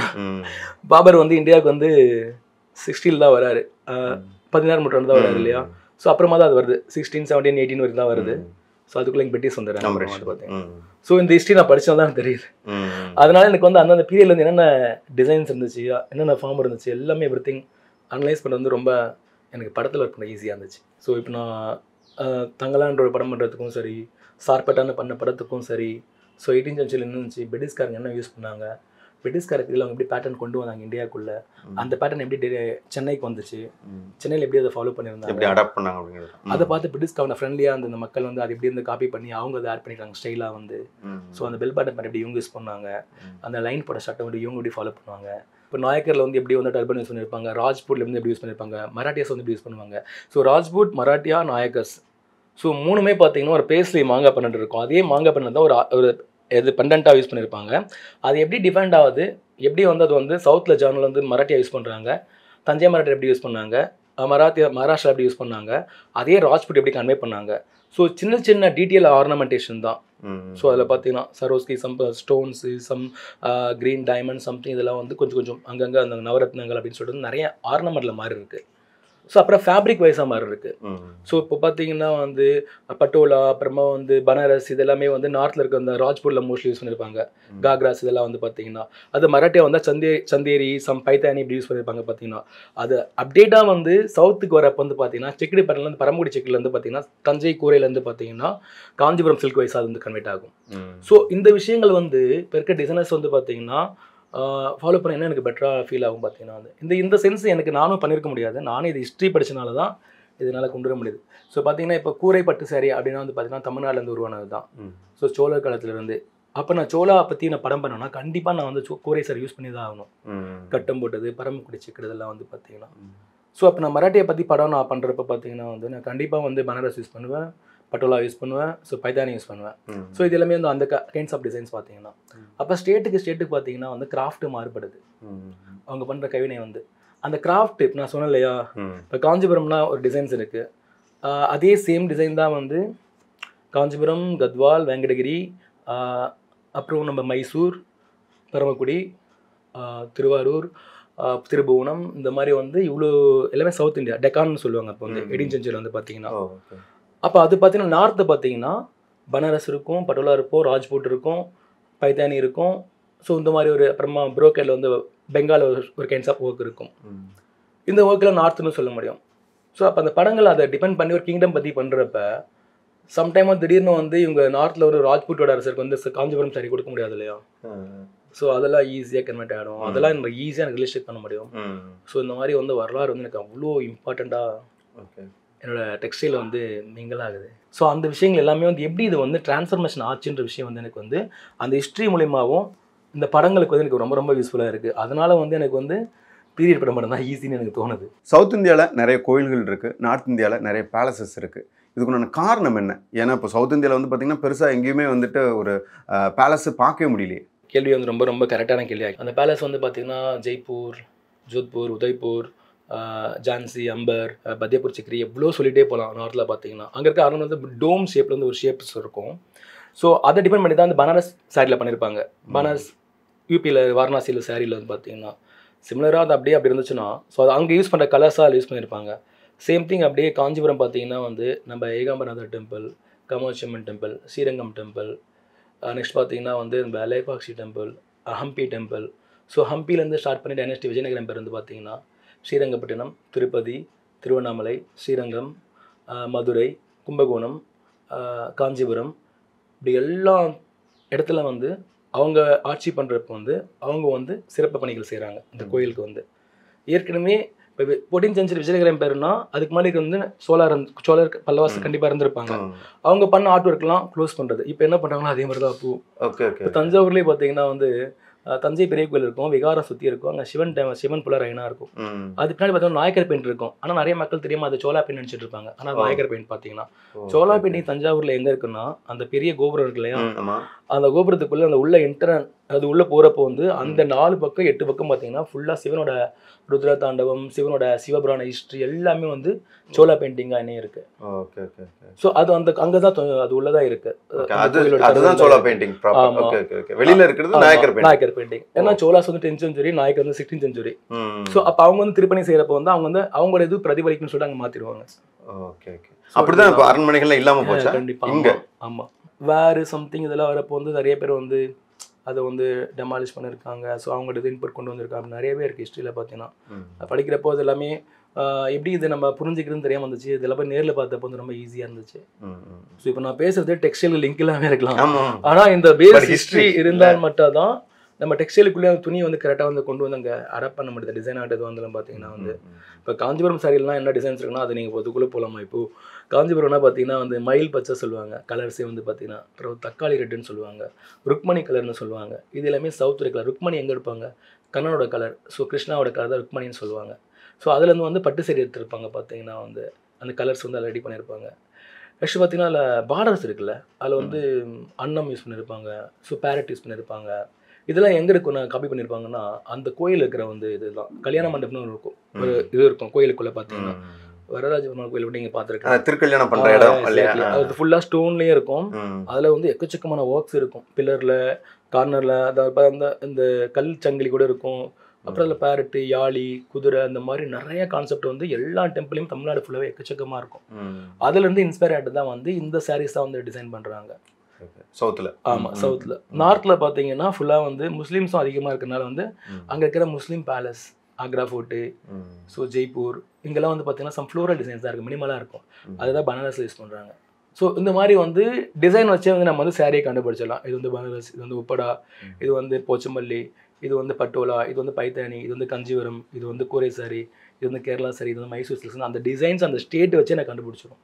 பாபர் வந்து இந்தியாவுக்கு வந்து சிக்ஸ்டீன் தான் வராரு, பதினாறு நூற்றாண்டு தான் வராரு இல்லையா. ஸோ அப்புறமா தான் அது வருது, சிக்ஸ்டீன் செவன்டீன் எயிட்டீன் வரைக்கும் தான் வருது. ஸோ அதுக்குள்ளே எங்கள் பிரிட்டிஷ் வந்துடுறாங்க வந்து பார்த்தீங்கன்னா. ஸோ இந்த ஹிஸ்ட்ரி நான் படித்தா தான் தெரியுது. அதனால எனக்கு வந்து அந்தந்த பீரியட்ல வந்து என்னென்ன டிசைன்ஸ் இருந்துச்சு, என்னென்ன ஃபார்ம் இருந்துச்சு, எல்லாமே எவ்ரி திங் அனலைஸ் பண்ண வந்து ரொம்ப எனக்கு படத்தில் ஒர்க் பண்ண ஈஸியாக இருந்துச்சு. ஸோ இப்போ நான் தங்கலான்ற ஒரு படம் பண்ணுறதுக்கும் சரி, சார்பட்டான பண்ண படத்துக்கும் சரி, ஸோ எயிட்டீன் சென்ச்சுரியில் என்ன இருந்துச்சு, பிரிட்டிஷ்காரங்க என்ன யூஸ் பண்ணாங்க, பிரிட்டிஷ்காரருக்கு இதில் அவங்க எப்படி பேட்டர்ன் கொண்டு வந்தாங்க இந்தியாவுக்குள்ளே, அந்த பேட்டர்ன் எப்படி சென்னைக்கு வந்துச்சு, சென்னையில் எப்படி அதை ஃபாலோ பண்ணியிருந்தாங்க, எப்படி அடாப்ட் பண்ணாங்க அப்படிங்கிறது அதை பார்த்து பிரிட்டிஷ்காரங்க ஃப்ரெண்ட்லியாக அந்த மக்கள் வந்து அது எப்படி இருந்து காப்பி பண்ணி அவங்க அதை ஆட் பண்ணிட்டாங்க ஸ்டைலாக வந்து. ஸோ அந்த பெல் பேட்டன் எப்படி இவங்க யூஸ் பண்ணாங்க, அந்த லைன் போட சட்டம் வந்து இவங்க எப்படி ஃபாலோ பண்ணுவாங்க. இப்போ நாயக்கரில் வந்து எப்படி வந்து டர்பன் யூஸ் பண்ணியிருப்பாங்க, ராஜ்பூட்ல இருந்து எப்படி யூஸ் பண்ணியிருப்பாங்க, மராட்டியாஸ் வந்து எப்படி யூஸ் பண்ணுவாங்க. ஸோ ராஜ்பூட், மராட்டியா, நாயக்கர்ஸ் ஸோ மூணுமே பார்த்தீங்கன்னா ஒரு பேஸ்லி மாங்காய் பன்னெண்டு இருக்கும். அதே மாங்காய் பன்னெண்டு தான் ஒரு ஒரு எது பெண்டண்ட்டாக யூஸ் பண்ணியிருப்பாங்க. அது எப்படி டிஃபெண்ட் ஆகுது, எப்படி வந்து அது வந்து சவுத்தில் ஜானில் வந்து மராட்டியா யூஸ் பண்ணுறாங்க, தஞ்சை மராட்டியா எப்படி யூஸ் பண்ணாங்க, மராத்தியா மகாராஷ்டிரா எப்படி யூஸ் பண்ணாங்க, அதே ராஜ்பூட் எப்படி கன்வே பண்ணாங்க. ஸோ சின்ன சின்ன டீட்டெயில் ஆர்னமெண்டேஷன் தான். ஸோ அதில் பார்த்தீங்கன்னா Swarovski, some stones, some green diamond something இதெல்லாம் வந்து கொஞ்சம் கொஞ்சம் அங்கங்கே அந்த நவரத்னங்கள் அப்படின்னு சொல்லிட்டு நிறைய ஆர்னமெண்ட்டில் மாதிரி இருக்குது. ஸோ அப்புறம் ஃபேப்ரிக் வைஸாக மாதிரி இருக்குது. ஸோ இப்போ பார்த்தீங்கன்னா வந்து பட்டோலா, அப்புறமா வந்து பனாரஸ், இதெல்லாமே வந்து நார்த்தில் இருக்க அந்த ராஜ்பூரில் மோஸ்ட்லி யூஸ் பண்ணியிருப்பாங்க. காக்ராஸ் இதெல்லாம் வந்து பார்த்தீங்கன்னா அது மராட்டியா வந்தால் சந்தே சந்தேரி சம் பைத்தானி இப்படி யூஸ் பண்ணியிருப்பாங்க. பார்த்தீங்கன்னா அது அப்டேட்டாக வந்து சவுத்துக்கு வரப்போ வந்து பார்த்தீங்கன்னா செக்குடி பேட்டர்லேருந்து பரமக்குடி செக்குலேருந்து பார்த்தீங்கன்னா தஞ்சை கூரையிலேருந்து பார்த்தீங்கன்னா காஞ்சிபுரம் சில்க் வைஸாக அது வந்து கன்வெர்ட் ஆகும். ஸோ இந்த விஷயங்கள் வந்து இப்போ இருக்க டிசைனர்ஸ் வந்து பார்த்தீங்கன்னா ஃபாலோ பண்ண என்ன எனக்கு பெட்டராக ஃபீல் ஆகும். பார்த்தீங்கன்னா வந்து இந்த இந்த சென்ஸ் எனக்கு நானும் பண்ணியிருக்க முடியாது. நானும் இது ஹிஸ்ட்ரி படித்தனால தான் இதனால் கொண்டு வர முடியுது. ஸோ பார்த்தீங்கன்னா இப்போ கூரை பட்டு சாரி அப்படின்னா வந்து பார்த்தீங்கன்னா தமிழ்நாட்டிலேருந்து உருவானது தான். ஸோ சோழர் காலத்துலேருந்து அப்போ நான் சோழா பற்றி நான் படம் பண்ணேன்னா கண்டிப்பாக நான் வந்து கூரை சாரி யூஸ் பண்ணி தான் ஆகணும். கட்டம் போட்டது, பரமக்குடி சிக்கிறதெல்லாம் வந்து பார்த்தீங்கன்னா. ஸோ அப்போ நான் மராட்டியை பற்றி படம் நான் பண்ணுறப்ப பார்த்தீங்கன்னா வந்து நான் கண்டிப்பாக வந்து பனாரஸ் யூஸ் பண்ணுவேன், பட்டோலா யூஸ் பண்ணுவேன், ஸோ பைதானி யூஸ் பண்ணுவேன். ஸோ இது எல்லாமே வந்து அந்த கைண்ட்ஸ் ஆஃப் டிசைன்ஸ் பார்த்தீங்கன்னா. அப்போ ஸ்டேட்டுக்கு ஸ்டேட்டுக்கு பார்த்தீங்கன்னா வந்து கிராஃப்ட் மாறுபடுது. அவங்க பண்ணுற கைவினை வந்து அந்த கிராஃப்ட் இப்போ நான் சொன்னேன் இல்லையா, இப்போ காஞ்சிபுரம்னா ஒரு டிசைன்ஸ் இருக்குது. அதே சேம் டிசைன் தான் வந்து காஞ்சிபுரம், கத்வால், வெங்கடகிரி, அப்புறம் நம்ம மைசூர், பரமக்குடி, திருவாரூர், திருபுவனம், இந்த மாதிரி வந்து இவ்வளோ எல்லாமே சவுத் இந்தியா டெக்கான்னு சொல்லுவாங்க. அப்போ வந்து எயிட்டீன் செஞ்சுரியில் வந்து பார்த்தீங்கன்னா அப்போ அது பார்த்தீங்கன்னா நார்த்து பார்த்தீங்கன்னா பனாரஸ் இருக்கும், பட்டோலா இருக்கும், ராஜ்பூட் இருக்கும், பைத்தானி இருக்கும். ஸோ இந்த மாதிரி ஒரு அப்புறமா புரோக்கரில் வந்து பெங்கால் ஒரு கைண்ட்ஸ் ஆஃப் ஒர்க் இருக்கும். இந்த ஒர்க்கில் நார்த்துன்னு சொல்ல முடியும். ஸோ அப்போ அந்த படங்கள் அதை டிபெண்ட் பண்ணி ஒரு கிங்டம் பற்றி பண்ணுறப்ப சம்டைம் வந்து திடீர்னு வந்து இவங்க நார்த்தில் ஒரு ராஜ்பூட்டோட அரசருக்கு வந்து காஞ்சிபுரம் சாரி கொடுக்க முடியாது இல்லையா. ஸோ அதெல்லாம் ஈஸியாக கன்வெர்ட் ஆகிடும். அதெல்லாம் எனக்கு ஈஸியாக எனக்கு ரிலேஷன் பண்ண முடியும். ஸோ இந்த மாதிரி வந்து வரலாறு வந்து எனக்கு அவ்வளோ இம்பார்ட்டண்ட்டாக என்னோட டெக்ஸ்டைல் வந்து மிங்கிள் ஆகுது. ஸோ அந்த விஷயங்கள் எல்லாமே வந்து எப்படி இது வந்து டிரான்ஸ்ஃபர்மேஷன் ஆச்சுன்ற விஷயம் வந்து எனக்கு வந்து அந்த ஹிஸ்ட்ரி மூலியமாகவும் இந்த படங்களுக்கு வந்து எனக்கு ரொம்ப ரொம்ப யூஸ்ஃபுல்லாக இருக்குது. அதனால வந்து எனக்கு வந்து பீரியட் படம் மட்டும் தான் ஈஸின்னு எனக்கு தோணுது. சவுத் இந்தியாவில் நிறைய கோயில்கள் இருக்குது, நார்த் இந்தியாவில் நிறைய பேலசஸ் இருக்குது. இதுக்குண்டான காரணம் என்ன? ஏன்னா இப்போ சவுத் இந்தியாவில் வந்து பார்த்திங்கன்னா பெருசாக எங்கேயுமே வந்துட்டு ஒரு பேலஸு பார்க்கவே முடியலையே. கேள்வி வந்து ரொம்ப ரொம்ப கரெக்டான கேள்வியாக. அந்த பேலஸ் வந்து பார்த்திங்கன்னா ஜெய்ப்பூர், ஜோத்பூர், உதய்பூர், ஜான்சி, அம்பர், பத்யபூர் சிக்ரி எவ்வளோ சொல்லிகிட்டே போகலாம். நார்த்தில் பார்த்தீங்கன்னா அங்கே இருக்க அரண்மனை வந்து டோம் ஷேப்பில் வந்து ஒரு ஷேப்ஸ் இருக்கும். ஸோ அதை டிபெண்ட் பண்ணி தான் அந்த பனாரஸ் சாரியில் பண்ணியிருப்பாங்க. பனாரஸ் யூபியில் வாரணாசியில் சாரியில் வந்து பார்த்தீங்கன்னா சிமிலராக அது அப்படியே அப்படி இருந்துச்சுன்னா ஸோ அது அங்கே யூஸ் பண்ணுற கலர்ஸாக யூஸ் பண்ணியிருப்பாங்க. சேம் திங் அப்படியே காஞ்சிபுரம் பார்த்தீங்கன்னா வந்து நம்ம Ekambaranathar temple, Kamakshiamman temple, Srirangam temple, next பார்த்தீங்கன்னா வந்து நம்ம Lepakshi temple, Hampi temple. So ஹம்பிலேருந்து ஸ்டார்ட் பண்ணி டைனஸ்டி விஜயநகரம் பேர் வந்து பார்த்தீங்கன்னா ஸ்ரீரங்கப்பட்டினம், திருப்பதி, திருவண்ணாமலை, ஸ்ரீரங்கம், மதுரை, கும்பகோணம், காஞ்சிபுரம், இப்படி எல்லா இடத்துல வந்து அவங்க ஆட்சி பண்ணுறப்ப வந்து அவங்க வந்து சிறப்பு பணிகள் செய்கிறாங்க இந்த கோயிலுக்கு வந்து. ஏற்கனவே இப்போ ஃபோர்டீன் சென்ச்சுரி விஜயநகரம் பேருனா அதுக்கு முன்னாடி வந்து சோழர் சோழர் பல்லவாஸ் கண்டிப்பாக இருந்திருப்பாங்க. அவங்க பண்ண ஆர்ட் ஒர்க்லாம் க்ளோஸ் பண்ணுறது. இப்போ என்ன பண்ணுறாங்களோ அதே மாதிரி தான். அப்போ ஓகே ஓகே தஞ்சாவூர்லேயே பார்த்தீங்கன்னா வந்து தஞ்சை பெரிய கோயில் இருக்கும், விகாரம் சுற்றி இருக்கும், அங்கே சிவன் சிவன் புலர் ஐனா இருக்கும். அது பின்னாடி பார்த்தீங்கன்னா நாயக்கர் பெயிண்ட் இருக்கும். ஆனால் நிறைய மக்கள் தெரியாமல் அது சோழா பெயிண்ட் நினச்சிட்டு இருப்பாங்க. ஆனால் நாயக்கர் பெயிண்ட் பார்த்தீங்கன்னா சோழா பெயிண்டிங் தஞ்சாவூரில் எங்கே இருக்குன்னா அந்த பெரிய கோபுரம் இருக்கு இல்லையா, அந்த கோபுரத்துக்குள்ளே அந்த உள்ள என்ட்ரன் அது உள்ளே போகிறப்போ வந்து அந்த நாலு பக்கம் எட்டு பக்கம் பார்த்தீங்கன்னா ஃபுல்லாக சிவனோட ருத்ர தாண்டவம், சிவனோட சிவபுராண ஹிஸ்ட்ரி எல்லாமே வந்து சோழா பெயிண்டிங்காக என்ன இருக்கு. ஓகே ஓகே ஸோ அது அந்த அங்கே தான் அது உள்ளதான் இருக்கு. அதுதான் Chola painting. Okay okay okay. வெளியில இருக்கிறது நாயக்கர் பெயிண்டிங். நாயக்கர் பெயிண்டிங் ஏன்னா சோலாஸ் வந்து டென்த் செஞ்சுரி, நாயக்கர் வந்து சிக்ஸ்டீன் செஞ்சுரி. ஸோ அப்போ அவங்க வந்து திருப்பணி செய்யறப்போ வந்து அவங்க வந்து அவங்களோட இது பிரதிபலிக்குன்னு சொல்லிட்டு அங்கே மாத்திடுவாங்க. Okay okay. அப்படிதான் இப்போ அரண்மனைகள்லாம் இல்லாமல் போச்சு. கண்டிப்பாக இங்கே ஆமாம் வேறு சம்திங் இதெல்லாம் வரப்போ வந்து நிறைய பேர் வந்து அதை வந்து டெமாலிஷ் பண்ணியிருக்காங்க. ஸோ அவங்களோட இன்புட் கொண்டு வந்திருக்காங்க. நிறையவே இருக்குது ஹிஸ்ட்ரியில் பார்த்தீங்கன்னா. படிக்கிறப்போ அது எல்லாமே எப்படி இது நம்ம புரிஞ்சுக்கிறதுன்னு தெரியாமல் இருந்துச்சு. இதெல்லாம் போய் நேரில் பார்த்தப்போ வந்து ரொம்ப ஈஸியாக இருந்துச்சு. ஸோ இப்போ நான் பேசுறது டெக்ஸ்டைல் லிங்க் எல்லாமே இருக்கலாம். ஆனால் இந்த பேஸ் ஹிஸ்ட்ரி இருந்தால் மட்டும் தான் நம்ம டெக்ஸ்டைலுக்குள்ளே அந்த துணி வந்து கரெக்டாக வந்து கொண்டு வந்து அங்கே அடாப்ட் பண்ண முடியுது. டிசைன் ஆகிட்டது வந்து பார்த்தீங்கன்னா வந்து இப்போ காஞ்சிபுரம் சாரிலாம் என்ன டிசைன்ஸ் இருக்குன்னா அது நீங்கள் அதுக்குள்ளே போகலாமா. இப்போது காஞ்சிபுரம்னா பார்த்தீங்கன்னா வந்து மயில் பச்சை சொல்லுவாங்க, கலர்ஸே வந்து பார்த்தீங்கன்னா அப்புறம் தக்காளி ரெட்டுன்னு சொல்லுவாங்க, ருக்மணி கலர்னு சொல்லுவாங்க. இது எல்லாமே சவுத் கலர். ருக்மணி எங்கே எடுப்பாங்க, கண்ணனோட கலர். ஸோ கிருஷ்ணாவோட கலர் தான் ருக்மணின்னு சொல்லுவாங்க. ஸோ அதுலேருந்து வந்து பட்டு சரி எடுத்துருப்பாங்க பார்த்தீங்கன்னா வந்து அந்த கலர்ஸ் வந்து அதில் ரெடி பண்ணியிருப்பாங்க. நெக்ஸ்ட் பார்த்தீங்கன்னா அதில் பார்டர்ஸ் இருக்குல்ல, அதில் வந்து அன்னம் யூஸ் பண்ணியிருப்பாங்க, ஸோ பேரட் யூஸ் பண்ணியிருப்பாங்க. இதெல்லாம் எங்கே இருக்கும் நான் காப்பி பண்ணியிருப்பாங்கன்னா அந்த கோயில் இருக்கிற வந்து இதுதான் கல்யாண மண்டபம்னு இருக்கும், ஒரு இது இருக்கும் கோயிலுக்குள்ளே பார்த்தீங்கன்னா. வரராஜ பெருமாள் கோயில் விட்டு நீங்கள் பார்த்துருக்கேன், திருக்கல்யாணம் பண்ணுற இடம். அது ஃபுல்லாக ஸ்டோன்லேயே இருக்கும். அதில் வந்து எக்கச்சக்கமான ஒர்க்ஸ் இருக்கும். பில்லரில், கார்னரில், அந்த அந்த இந்த கல் சங்கிலி கூட இருக்கும், அப்புறம் அதில் பேரட்டு, யாழி, குதிரை அந்த மாதிரி நிறைய கான்செப்ட் வந்து எல்லா டெம்பிளையும் தமிழ்நாடு ஃபுல்லாகவே எக்கச்சக்கமாக இருக்கும். அதுலேருந்து இன்ஸ்பயர் ஆகிட்டு தான் வந்து இந்த சாரீஸ் தான் வந்து டிசைன் பண்ணுறாங்க சவுத்தில். ஆமாம், சவுத்தில். நார்த்தில் பார்த்தீங்கன்னா ஃபுல்லாக வந்து முஸ்லீம்ஸும் அதிகமாக இருக்கிறனால வந்து அங்கே இருக்கிற Muslim palace, Agra fort, so Jaipur, இங்கெல்லாம் வந்து பார்த்தீங்கன்னா சம் ஃப்ளோரல் டிசைன்ஸ் தான் இருக்குது, மினிமலாக இருக்கும். அதுதான் பனாரஸில் யூஸ் பண்ணுறாங்க. ஸோ இந்த மாதிரி வந்து டிசைன் வச்சே வந்து நம்ம வந்து சாரியை கண்டுபிடிச்சிடலாம். இது வந்து பனாரஸ், இது வந்து உப்படா, இது வந்து போச்சமல்லி, இது வந்து பட்டோலா, இது வந்து பைத்தானி, இது வந்து கஞ்சிவரம், இது வந்து கோரை சாரி, இது வந்து கேரளா சாரி, இது வந்து மைசூர் சில்க்ஸ். அந்த டிசைன்ஸ் அந்த ஸ்டேட் வச்சே நான் கண்டுபிடிச்சிடும்.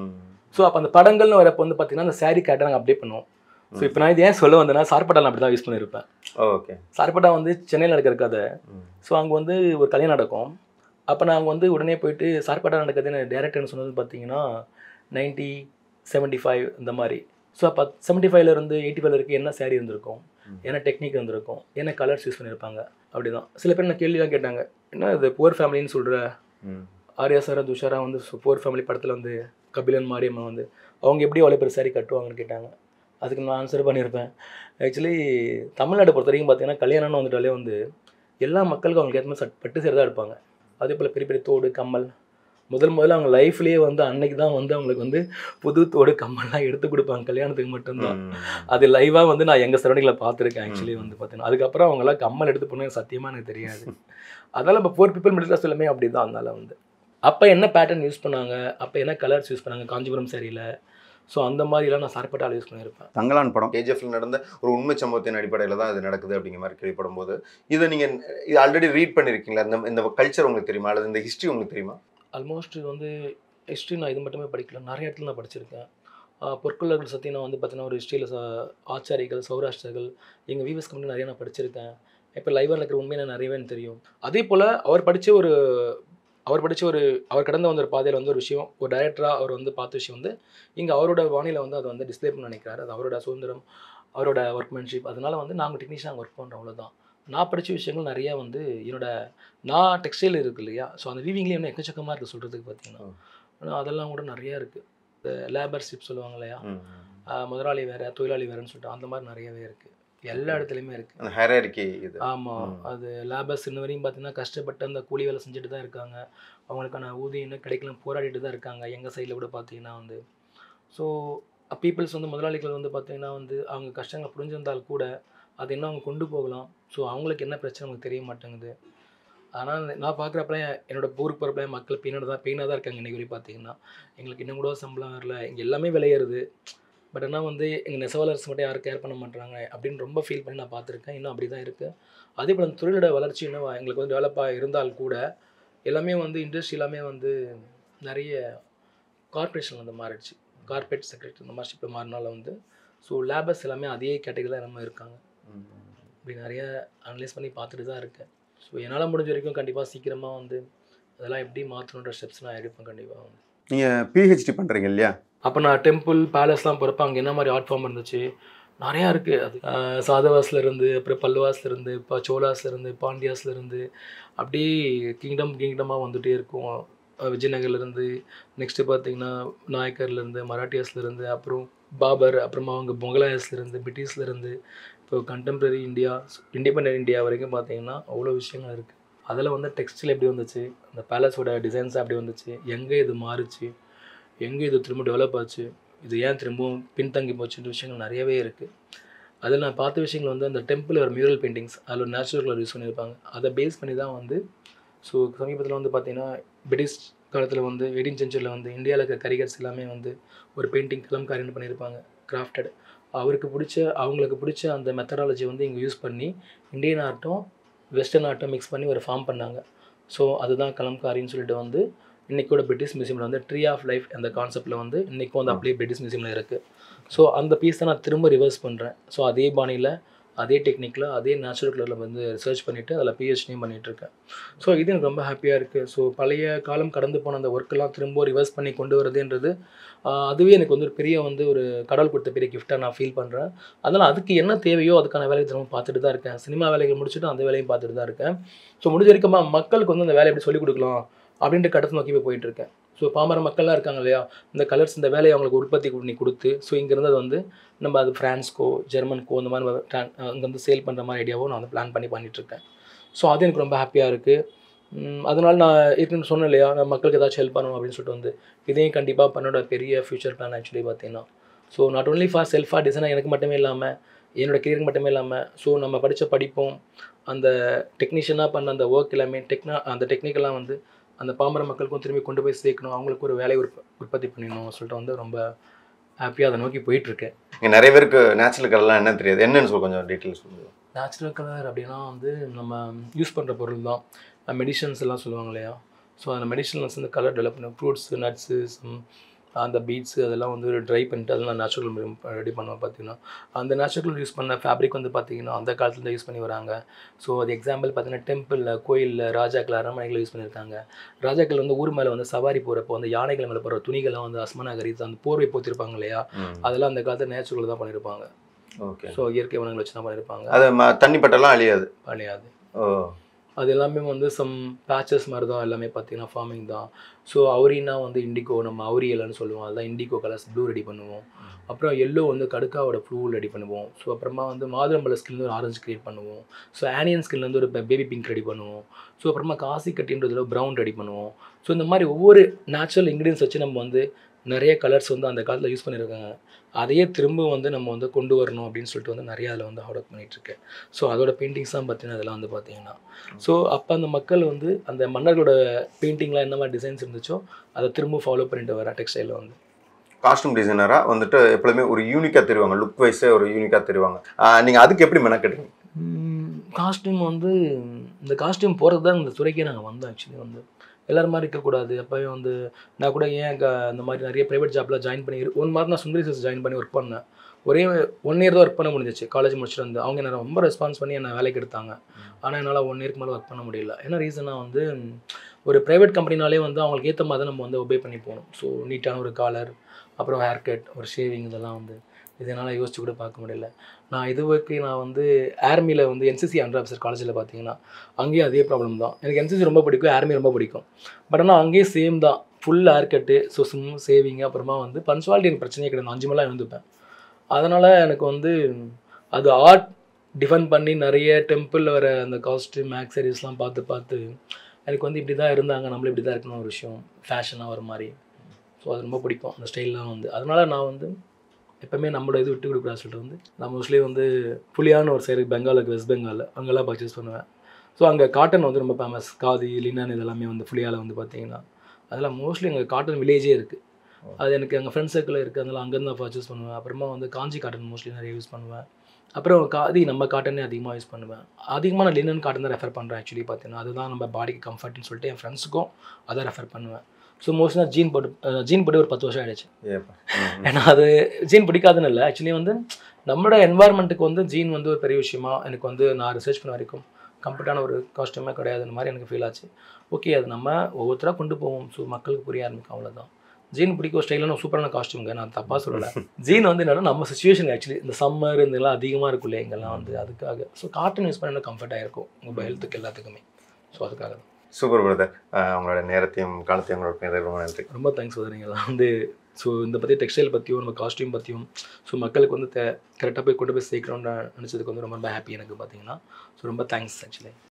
ஸோ அப்போ அந்த படங்கள்னு வரப்போ வந்து பார்த்தீங்கன்னா அந்த சாரி கேட்டால் நாங்கள் அப்டேட் பண்ணுவோம். ஸோ இப்போ நான் இது ஏன் சொல்ல வந்தேன்னா சார்பட்டா அப்படி தான் யூஸ் பண்ணியிருப்பேன். ஓகே. சார்பட்டா வந்து சென்னையில் நடக்கிற கதை. ஸோ அங்கே வந்து ஒரு கல்யாணம் நடக்கும். அப்போ நாங்கள் வந்து உடனே போயிட்டு சார்பட்டா நடக்குதுன்னு டேரக்டர்னு சொன்னது பார்த்தீங்கன்னா நைன்ட்டி செவன்ட்டி ஃபைவ் இந்த மாதிரி. ஸோ அப்போ செவன்ட்டி ஃபைவ்லேருந்து எயிட்டி ஃபைவ் வரைக்கும் என்ன சாரீ இருந்திருக்கும், என்ன டெக்னிக் இருந்திருக்கும், என்ன கலர்ஸ் யூஸ் பண்ணியிருப்பாங்க, அப்படி தான். சில பேர் நான் கேள்விலாம் கேட்டாங்க, என்ன இது புவர் ஃபேமிலின்னு சொல்கிற, ஆர்யா சாரா துஷாரா வந்து புவர் ஃபேமிலி படத்தில் வந்து கபிலன் மாரியம்மா வந்து அவங்க எப்படி அவ்வளோ பேர் சாரீ கட்டுவாங்கன்னு கேட்டாங்க. அதுக்கு நான் ஆன்சர் பண்ணியிருப்பேன். ஆக்சுவலி தமிழ்நாடு பொறுத்த வரைக்கும் பார்த்தீங்கன்னா கல்யாணம்னு வந்துட்டாலே வந்து எல்லா மக்களுக்கும் அவங்களுக்கு ஏற்ற மாதிரி சட் பட்டு சேர் தான் எடுப்பாங்க. அதே போல் பெரிய பெரிய தோடு, கம்மல், முதல் முதல்ல அவங்க லைஃப்லேயே வந்து அன்னைக்கு தான் வந்து அவங்களுக்கு வந்து புது தோடு, கம்மல்லாம் எடுத்து கொடுப்பாங்க கல்யாணத்துக்கு மட்டும்தான். அது லைவாக வந்து நான் எங்கள் சரௌண்டிங்கில் பார்த்துருக்கேன். ஆக்சுவலி வந்து பார்த்தீங்கன்னா அதுக்கப்புறம் அவங்களாம் கம்மல் எடுத்து போனது சத்தியமாக எனக்கு தெரியாது. அதனால் இப்போ போர் பீப்புள் மிடில் கிளாஸ் எல்லாமே அப்படி தான். அதனால் வந்து அப்போ என்ன பேட்டர்ன் யூஸ் பண்ணாங்க, அப்போ என்ன கலர்ஸ் யூஸ் பண்ணாங்க காஞ்சிபுரம் சாரியில், ஸோ அந்த மாதிரிலாம் நான் சார்பட்டால் யூஸ் பண்ணியிருப்பேன். தங்கலான் படம் கேஜிஎஃப்ல நடந்த ஒரு உண்மை சம்பவத்தின் அடிப்படையில் தான் இது நடக்குது அப்படிங்கிற மாதிரி கேள்விப்படும் போது இதை நீங்கள் இது ஆல்ரெடி ரீட் பண்ணியிருக்கீங்களா? இந்த இந்த கல்ச்சர் உங்களுக்கு தெரியுமா, அல்லது இந்த ஹிஸ்ட்ரி உங்களுக்கு தெரியுமா? ஆல்மோஸ்ட் இது வந்து ஹிஸ்ட்ரி நான் இது மட்டுமே படிக்கல, நிறைய இடத்துல நான் படிச்சிருக்கேன். பொற்கொள்ளர்கள் சத்தி நான் வந்து பார்த்தீங்கன்னா ஒரு ஹிஸ்ட்ரியில் ச ஆச்சாரிகள், சௌராஷ்டிரர்கள், எங்கள் விவஸ் கம்பெனி நிறைய நான் படிச்சிருக்கேன். இப்போ லைவாக இருக்கிற உண்மையை நிறையவே எனக்கு தெரியும். அதே போல் அவர் படித்த ஒரு அவர் படித்த ஒரு அவர் கடந்து வந்த ஒரு பாதையில் வந்து ஒரு விஷயம், ஒரு டைரக்டராக அவர் வந்து பார்த்த விஷயம் வந்து இங்கே அவரோட வானிலை வந்து அதை வந்து டிஸ்பிளே பண்ண நினைக்கிறாரு. அது அவரோட சுதந்திரம், அவரோட ஒர்க்மேன்ஷிப். அதனால் வந்து நாங்கள் டெக்னீஷியன் அங்கே ஒர்க் பண்ணுறோம், அவ்வளோதான். நான் படித்த விஷயங்கள் நிறையா வந்து என்னோட நான் டெக்ஸ்டைல் இருக்குது இல்லையா, ஸோ அந்த வீவிங்லேயே இன்னும் எக்கச்சக்கமாக இருக்குது சொல்கிறதுக்கு பார்த்தீங்கன்னா. ஆனால் அதெல்லாம் கூட நிறையா இருக்குது. இந்த லேபர்ஷிப் சொல்லுவாங்க இல்லையா, முதலாளி வேறு தொழிலாளி வேறுன்னு சொல்லிட்டு அந்த மாதிரி நிறையவே இருக்குது. எல்லா இடத்துலையுமே இருக்குது ஹைரார்கி. ஆமாம், அது லேபர்ஸ் இன்ன வரையும் பார்த்தீங்கன்னா கஷ்டப்பட்டு அந்த கூலி வேலை செஞ்சுட்டு தான் இருக்காங்க. அவங்களுக்கான ஊதியம் இன்னும் கிடைக்கலாம் போராடிட்டு தான் இருக்காங்க. எங்கள் சைடில் கூட பார்த்தீங்கன்னா வந்து ஸோ பீப்புள்ஸ் வந்து முதலாளிகள் வந்து பார்த்தீங்கன்னா வந்து அவங்க கஷ்டங்களை புரிஞ்சிருந்தால் கூட அது இன்னும் அவங்க கொண்டு போகலாம். ஸோ அவங்களுக்கு என்ன பிரச்சனை நமக்கு தெரிய மாட்டேங்குது. ஆனால் நான் பார்க்குறப்பலாம் என்னோட ஊருக்கு போகிறப்ப மக்கள் பெயினாக தான் பெயினாக தான் இருக்காங்க. இன்றைக்கி வரையும் பார்த்தீங்கன்னா எங்களுக்கு இன்னும் கூட சம்பளம் வரல, இங்கே எல்லாமே விளையிறது. பட் ஆனால் வந்து எங்கள் நெசவாளர்ஸ் மட்டும் யாரும் கேர் பண்ண மாட்டாங்க அப்படின்னு ரொம்ப ஃபீல் பண்ணி நான் பார்த்துருக்கேன். இன்னும் அப்படி தான் இருக்குது. அதே போல் அந்த தொழிலோட வளர்ச்சி இன்னும் எங்களுக்கு வந்து டெவலப்பாக இருந்தால் கூட எல்லாமே வந்து இண்டஸ்ட்ரி எல்லாமே வந்து நிறைய கார்பரேஷன் வந்து மாறிடுச்சு. கார்பரேட் செக்ரட்டரி இந்த மாதிரி ஷிப்பில் மாறினால வந்து ஸோ லேபர்ஸ் எல்லாமே அதே கேட்டகரியில் தான் நம்ம இருக்காங்க. இப்படி நிறைய அனலைஸ் பண்ணி பார்த்துட்டு தான் இருக்கேன். ஸோ என்னால் முடிஞ்ச வரைக்கும் கண்டிப்பாக சீக்கிரமாக வந்து அதெல்லாம் எப்படி மாற்றணுன்ற ஸ்டெப்ஸ் நான் எடுப்பேன் கண்டிப்பாக வந்து. நீங்கள் பிஹெச்டி பண்ணுறீங்க இல்லையா? அப்போ நான் டெம்பிள் பேலஸ்லாம் போகிறப்ப அங்கே என்ன மாதிரி ஆர்ட் ஃபார்ம் இருந்துச்சு நிறையா இருக்குது. அது சாதவாஸ்லேருந்து, அப்புறம் பல்லுவாஸ்லேருந்து, இப்போ சோலாஸ்லேருந்து, பாண்டியாஸ்லேருந்து அப்படியே கிங்டம் கிங்டமாக வந்துகிட்டே இருக்கும். விஜயநகர்லேருந்து, நெக்ஸ்ட்டு பார்த்திங்கன்னா நாயக்கர்லேருந்து, மராட்டியாஸ்லேருந்து, அப்புறம் பாபர், அப்புறமா அவங்க முகலாயஸ்லேருந்து, பிரிட்டிஷ்லேருந்து, இப்போ கண்டெம்ப்ரரி இந்தியா, இண்டிபெண்டன்ட் இந்தியா வரைக்கும் பார்த்திங்கன்னா அவ்வளோ விஷயங்கள் இருக்குது. அதில் வந்து டெக்ஸ்டைல் எப்படி வந்துச்சு, அந்த பேலஸோட டிசைன்ஸ் எப்படி வந்துச்சு, எங்கே இது மாறுச்சு, எங்கே இது திரும்ப டெவலப் ஆச்சு, இது ஏன் திரும்பவும் பின்தங்கி போச்சுன்ற விஷயங்கள் நிறையவே இருக்குது. அதில் நான் பார்த்த விஷயங்கள் வந்து அந்த டெம்பிள் ஒரு மியூரல் பெயிண்டிங்ஸ், அதில் ஒரு நேச்சுரல் கலர் யூஸ் பண்ணியிருப்பாங்க. அதை பேஸ் பண்ணி தான் வந்து ஸோ சமீபத்தில் வந்து பார்த்திங்கன்னா பிரிட்டிஷ் காலத்தில் வந்து எயிட்டீன் சென்ச்சுரியில் வந்து இந்தியாவில் இருக்க கரிகர்ஸ் எல்லாமே வந்து ஒரு பெயிண்டிங் கலம்காரின்னு பண்ணியிருப்பாங்க, கிராஃப்டட். அவருக்கு பிடிச்ச அவங்களுக்கு பிடிச்ச அந்த மெத்தடாலஜி வந்து இங்கே யூஸ் பண்ணி இந்தியன் ஆர்ட்டும் வெஸ்டர்ன் ஆர்ட்டும் மிக்ஸ் பண்ணி ஒரு ஃபார்ம் பண்ணாங்க. ஸோ அதுதான் கலம்காரின்னு சொல்லிட்டு வந்து இன்றைக்கூட பிரிட்டிஷ் மியூசியமில் வந்து ட்ரீ ஆஃப் லைஃப் அந்த கான்செப்ட்டில் வந்து இன்றைக்கும் வந்து அப்படியே பிரிட்டிஷ் மியூசியமில் இருக்குது. ஸோ அந்த பீஸ் தான் நான் திரும்ப ரிவர்ஸ் பண்ணுறேன். ஸோ அதே பாணியில், அதே டெக்னிக்கில், அதே நேச்சுரல் கலரில் வந்து ரிசர்ச் பண்ணிவிட்டு அதில் பிஹெச்டியும் பண்ணிகிட்ருக்கேன். ஸோ இது எனக்கு ரொம்ப ஹாப்பியாக இருக்குது. ஸோ பழைய காலம் கடந்து போன அந்த ஒர்க்கெல்லாம் திரும்ப ரிவர்ஸ் பண்ணி கொண்டு வரதுன்றது அதுவே எனக்கு வந்து ஒரு பெரிய வந்து ஒரு கடவுள் கொடுத்த பெரிய கிஃப்ட்டாக நான் ஃபீல் பண்ணுறேன். அதனால் அதுக்கு என்ன தேவையோ அதுக்கான வேலையை திரும்ப பார்த்துட்டு தான் இருக்கேன். சினிமா வேலைகள் முடிச்சுட்டு அந்த வேலையும் பார்த்துட்டு தான் இருக்கேன். ஸோ முடிஞ்ச வரைக்கும் மக்களுக்கு வந்து அந்த வேலையை எப்படி சொல்லிக் கொடுக்கலாம் அப்படின்ற கட்டத்தை நோக்கி போய் போயிட்டுருக்கேன். ஸோ பாமர மக்கள்லாம் இருக்காங்க இல்லையா, இந்த கலர்ஸ் இந்த வேலையை அவங்களுக்கு உற்பத்தி பண்ணி கொடுத்து ஸோ இங்கேருந்து அது வந்து நம்ம அது ஃப்ரான்ஸ்க்கோ ஜெர்மன்க்கோ இந்த மாதிரி அங்கேருந்து சேல் பண்ணுற மாதிரி ஐடியாவோ நான் வந்து பிளான் பண்ணி பண்ணிகிட்ருக்கேன். ஸோ அது எனக்கு ரொம்ப ஹாப்பியாக இருக்குது. அதனால் நான் இருக்குன்னு சொன்னேன் இல்லையா, நான் மக்களுக்கு ஏதாச்சும் ஹெல்ப் பண்ணணும் அப்படின்னு சொல்லிட்டு வந்து இதையும் கண்டிப்பாக பண்ணோட பெரிய ஃப்யூச்சர் பிளான் ஆக்சுவலி பார்த்தீங்கன்னா. ஸோ நாட் ஒன்லி ஃபார் செல்ஃபாக டிசைனாக எனக்கு மட்டுமே இல்லாமல், என்னோடய கெரியருக்கு மட்டுமே இல்லாமல், ஸோ நம்ம படித்த படிப்பும் அந்த டெக்னீஷியனாக பண்ண அந்த ஒர்க் எல்லாமே டெக்னா அந்த டெக்னிக்கெல்லாம் வந்து அந்த பாமர மக்களுக்கும் திரும்பி கொண்டு போய் சேர்க்கணும், அவங்களுக்கு ஒரு வேலை உற்ப உற்பத்தி பண்ணிடணும் சொல்லிட்டு வந்து ரொம்ப ஹாப்பியாக அதை நோக்கி போயிட்டுருக்கேன். இங்கே நிறைய பேருக்கு நேச்சுரல் கலர்லாம் என்ன தெரியாது, என்னன்னு சொல்லி கொஞ்சம் டீட்டெயில்ஸ் சொல்லுங்கள். நேச்சுரல் கலர் அப்படின்னா வந்து நம்ம யூஸ் பண்ணுற பொருள் தான். மெடிசன்ஸ் எல்லாம் சொல்லுவாங்க இல்லையா, ஸோ அந்த மெடிசன்ஸ் வந்து கலர் டெவலப் பண்ண ஃப்ரூட்ஸு, நட்ஸு, அந்த பீட்ஸு அதெல்லாம் வந்து ட்ரை பண்ணிட்டு அதெல்லாம் நேச்சுரல் ரெடி பண்ணுவோம். பார்த்தீங்கன்னா அந்த நேச்சுரல் யூஸ் பண்ண ஃபேப்ரிக் வந்து பார்த்திங்கன்னா அந்த காலத்தில் தான் யூஸ் பண்ணி வராங்க. ஸோ அது எக்ஸாம்பிள் பார்த்தீங்கன்னா டெம்பிளில், கோயிலில், ராஜாக்கள், அரண்மனைகள் யூஸ் பண்ணியிருக்காங்க. ராஜாக்கள் வந்து ஊர் மேலே வந்து சவாரி போகிறப்போ அந்த யானைகள் மேலே போகிற துணிகள்லாம் வந்து அஸ்மநாகரி அந்த போர்வை போத்திருப்பாங்க இல்லையா, அதெல்லாம் அந்த காலத்தில் நேச்சுரல் தான் பண்ணியிருப்பாங்க. ஓகே. ஸோ இயற்கை வளங்கள் வச்சு தான் பண்ணியிருப்பாங்க. அது தண்ணி பட்டெல்லாம் அழியாது அழியாது. ஓ. அது எல்லாமே வந்து சம் பேச்சஸ் மாதிரி தான் எல்லாமே பார்த்தீங்கன்னா ஃபார்மிங் தான். ஸோ அவுரினா வந்து இண்டிகோ, நம்ம அவுரி எல்லன்னு சொல்லுவோம், அதுதான் இண்டிகோ கலர்ஸ் ப்ளூ ரெடி பண்ணுவோம். அப்புறம் எல்லோ வந்து கடுக்காவோட ப்ளூ ரெடி பண்ணுவோம். ஸோ அப்புறமா வந்து மாதுளம்பழ ஸ்கின்லேருந்து ஒரு ஆரஞ்சு க்ரியேட் பண்ணுவோம். ஸோ ஆனியன் ஸ்கின்லேருந்து ஒரு பேபி பிங்க் ரெடி பண்ணுவோம். ஸோ அப்புறமா காசி கட்டின்றதுல ப்ரௌன் ரெடி பண்ணுவோம். ஸோ இந்த மாதிரி ஒவ்வொரு நேச்சுரல் இன்க்ரீடியன்ஸ் வச்சு நம்ம வந்து நிறைய கலர்ஸ் வந்து அந்த காலத்தில் யூஸ் பண்ணியிருக்காங்க. அதையே திரும்ப வந்து நம்ம வந்து கொண்டு வரணும் அப்படின்னு சொல்லிட்டு வந்து நிறையா அதில் வந்து ஹார்ட் ஒர்க் பண்ணிகிட்ருக்கேன். ஸோ அதோட பெயிண்டிங்ஸ் தான் பார்த்தீங்கன்னா அதெல்லாம் வந்து பார்த்தீங்கன்னா ஸோ அப்போ அந்த மக்கள் வந்து அந்த மன்னர்களோட பெயிண்டிங்லாம் என்ன மாதிரி டிசைன்ஸ் இருந்துச்சோ அதை திரும்ப ஃபாலோ பண்ணிட்டு வரேன் டெக்ஸ்டைலில் வந்து. காஸ்டியூம் டிசைனராக வந்துட்டு எப்பவுமே ஒரு யூனிக்காக தெரிவாங்க, லுக் வைஸே ஒரு யூனிக்காக தெரிவாங்க. நீங்கள் அதுக்கு எப்படி மெனக்கட்டுறீங்க? காஸ்டியூம் வந்து இந்த காஸ்டியூம் போகிறது தான் இந்த துறைக்கே நாங்கள் வந்தோம். ஆக்சுவலி வந்து எல்லோரும் மாதிரி இருக்கக்கூடாது. அப்போவே வந்து நான் கூட ஏன் க அந்த மாதிரி நிறைய ப்ரைவேட் ஜாப்லாம் ஜாயின் பண்ணி ஒன் மாதிரி நான் சுந்தரி சில்க்ஸ் ஜாயின் பண்ணி ஒர்க் பண்ணேன். ஒரே ஒன் இயர் தான் ஒர்க் பண்ண முடிஞ்சிச்சு காலேஜ் முடிச்சுட்டு வந்து. அவங்க என்ன ரொம்ப ரெஸ்பான்ஸ் பண்ணி என்னை வேலைக்கு எடுத்தாங்க. ஆனால் என்னால் ஒன் இயருக்கு மேலே ஒர்க் பண்ண முடியல. என்ன ரீசனாக வந்து ஒரு ப்ரைவேட் கம்பெனினாலே வந்து அவங்களுக்கு ஏற்ற மாதிரி நம்ம வந்து ஒபே பண்ணி போகணும். ஸோ நீட்டான ஒரு காலர், அப்புறம் ஹேர் கட், ஒரு ஷேவிங், இதெல்லாம் வந்து இதனால் யோசிச்சு கூட பார்க்க முடியல. நான் இது வரைக்கும் நான் வந்து ஆர்மியில் வந்து என்சிசி அண்டர் ஆஃபீஸர் காலேஜில் பார்த்தீங்கன்னா அங்கேயும் அதே ப்ராப்ளம் தான். எனக்கு என்சிசி ரொம்ப பிடிக்கும், ஆர்மி ரொம்ப பிடிக்கும். பட் ஆனால் அங்கேயும் சேம் தான், ஃபுல் ஹேர் கட்டு, ஸோ சிம் சேவிங், அப்புறமா வந்து பன்சுவாலிட்டி எனக்கு பிரச்சனையே கிடையாது. அஞ்சு மணிலாம் எழுந்துப்பேன். அதனால் எனக்கு வந்து அது ஆர்ட் டிஃபைன் பண்ணி நிறைய டெம்பிளில் வர அந்த காஸ்ட்யூம் ஆக்சரிஸ்லாம் பார்த்து பார்த்து எனக்கு வந்து இப்படி தான் இருந்தாங்க, நம்மளும் இப்படி தான் இருக்கணும் ஒரு விஷயம், ஃபேஷனாக வர மாதிரி. ஸோ அது ரொம்ப பிடிக்கும் அந்த ஸ்டைல்லாம் வந்து. அதனால் நான் வந்து எப்போவுமே நம்மளோட இது விட்டு கொடுக்குறா சொல்லிட்டு வந்து நான் மோஸ்ட்லி வந்து புலியான்னு ஒரு சைடு பெங்காலுக்கு, வெஸ்ட் பெங்காலில் அங்கெல்லாம் பர்ச்சேஸ் பண்ணுவேன். ஸோ அங்கே காட்டன் வந்து ரொம்ப ஃபேமஸ். காதி, லினன் இதெல்லாமே வந்து புலியாவில் வந்து பார்த்தீங்கன்னா அதெல்லாம் மோஸ்ட்லி அங்கே காட்டன் வில்லேஜே இருக்குது. அது எனக்கு எங்கள் ஃப்ரெண்ட்ஸ் சர்க்கிளில் இருக்குது, அதனால் அங்கேருந்து தான் பர்ச்சேஸ் பண்ணுவேன். அப்புறமா வந்து காஞ்சி காட்டன் மோஸ்ட்லி நிறைய யூஸ் பண்ணுவேன். அப்புறம் காதி நம்ம காட்டனே அதிகமாக யூஸ் பண்ணுவேன். அதிகமாக நான் லினன் காட்டன் தான் ரெஃபர் பண்ணுறேன். ஆக்சுவலி பார்த்தீங்கன்னா அதுதான் நம்ம பாடிக்கு கம்ஃபர்ட்னு சொல்லிட்டு என் ஃப்ரெண்ட்ஸுக்கும் அதை ரெஃபர் பண்ணுவேன். ஸோ மோஸ்ட்லி நான் ஜீன் போட்டு ஜீன் போட்டு ஒரு பத்து வருஷம் ஆகிடுச்சு. ஏன்னா அது ஜீன் பிடிக்காதுன்னு இல்லை, ஆக்சுவலி வந்து நம்மளோட என்வாயர்மெண்ட்டுக்கு வந்து ஜீன் வந்து ஒரு பெரிய விஷயமா எனக்கு வந்து நான் ரிசர்ச் பண்ண வரைக்கும் கம்ஃபர்ட்டான ஒரு காஸ்ட்யூமே கிடையாதுன்னு மாதிரி எனக்கு ஃபீல் ஆச்சு. ஓகே, அது நம்ம ஒவ்வொருத்தராக கொண்டு போவோம். ஸோ மக்களுக்கு புரிய ஆரம்பிக்கும், அவ்வளோதான். ஜீன் பிடிக்கும் ஸ்டைலான சூப்பரான காஸ்ட்யூம்ங்க, நான் தப்பாக சொல்லலை. ஜீன் வந்து என்னென்னா நம்ம சுச்சுவேஷன் ஆக்சுவலி இந்த சம்மர் இதெல்லாம் அதிகமாக இருக்கும் இல்லையா எங்கெல்லாம் வந்து அதுக்காக. ஸோ காட்டன் யூஸ் பண்ண கம்ஃபர்ட்டாக இருக்கும் உங்கள் ஹெல்த்துக்கு எல்லாத்துக்குமே. ஸோ அதுக்காக தான். சூப்பர் பிரதர், உங்களோட நேரத்தையும் காலத்தையும் உங்களோட ரொம்ப நன்றி. ரொம்ப தேங்க்ஸ் பிரதர். நீங்கள்லாம் வந்து ஸோ இந்த பற்றி டெக்ஸ்டைல் பற்றியும் நம்ம காஸ்ட்யூம் பற்றியும் ஸோ மக்களுக்கு வந்து கரெக்டாக போய் கொண்டு போய் சேர்க்கணும்னு நினச்சதுக்கு வந்து ரொம்ப ரொம்ப ஹாப்பி எனக்கு பார்த்தீங்கன்னா. ஸோ ரொம்ப தேங்க்ஸ் ஆக்சுவலி.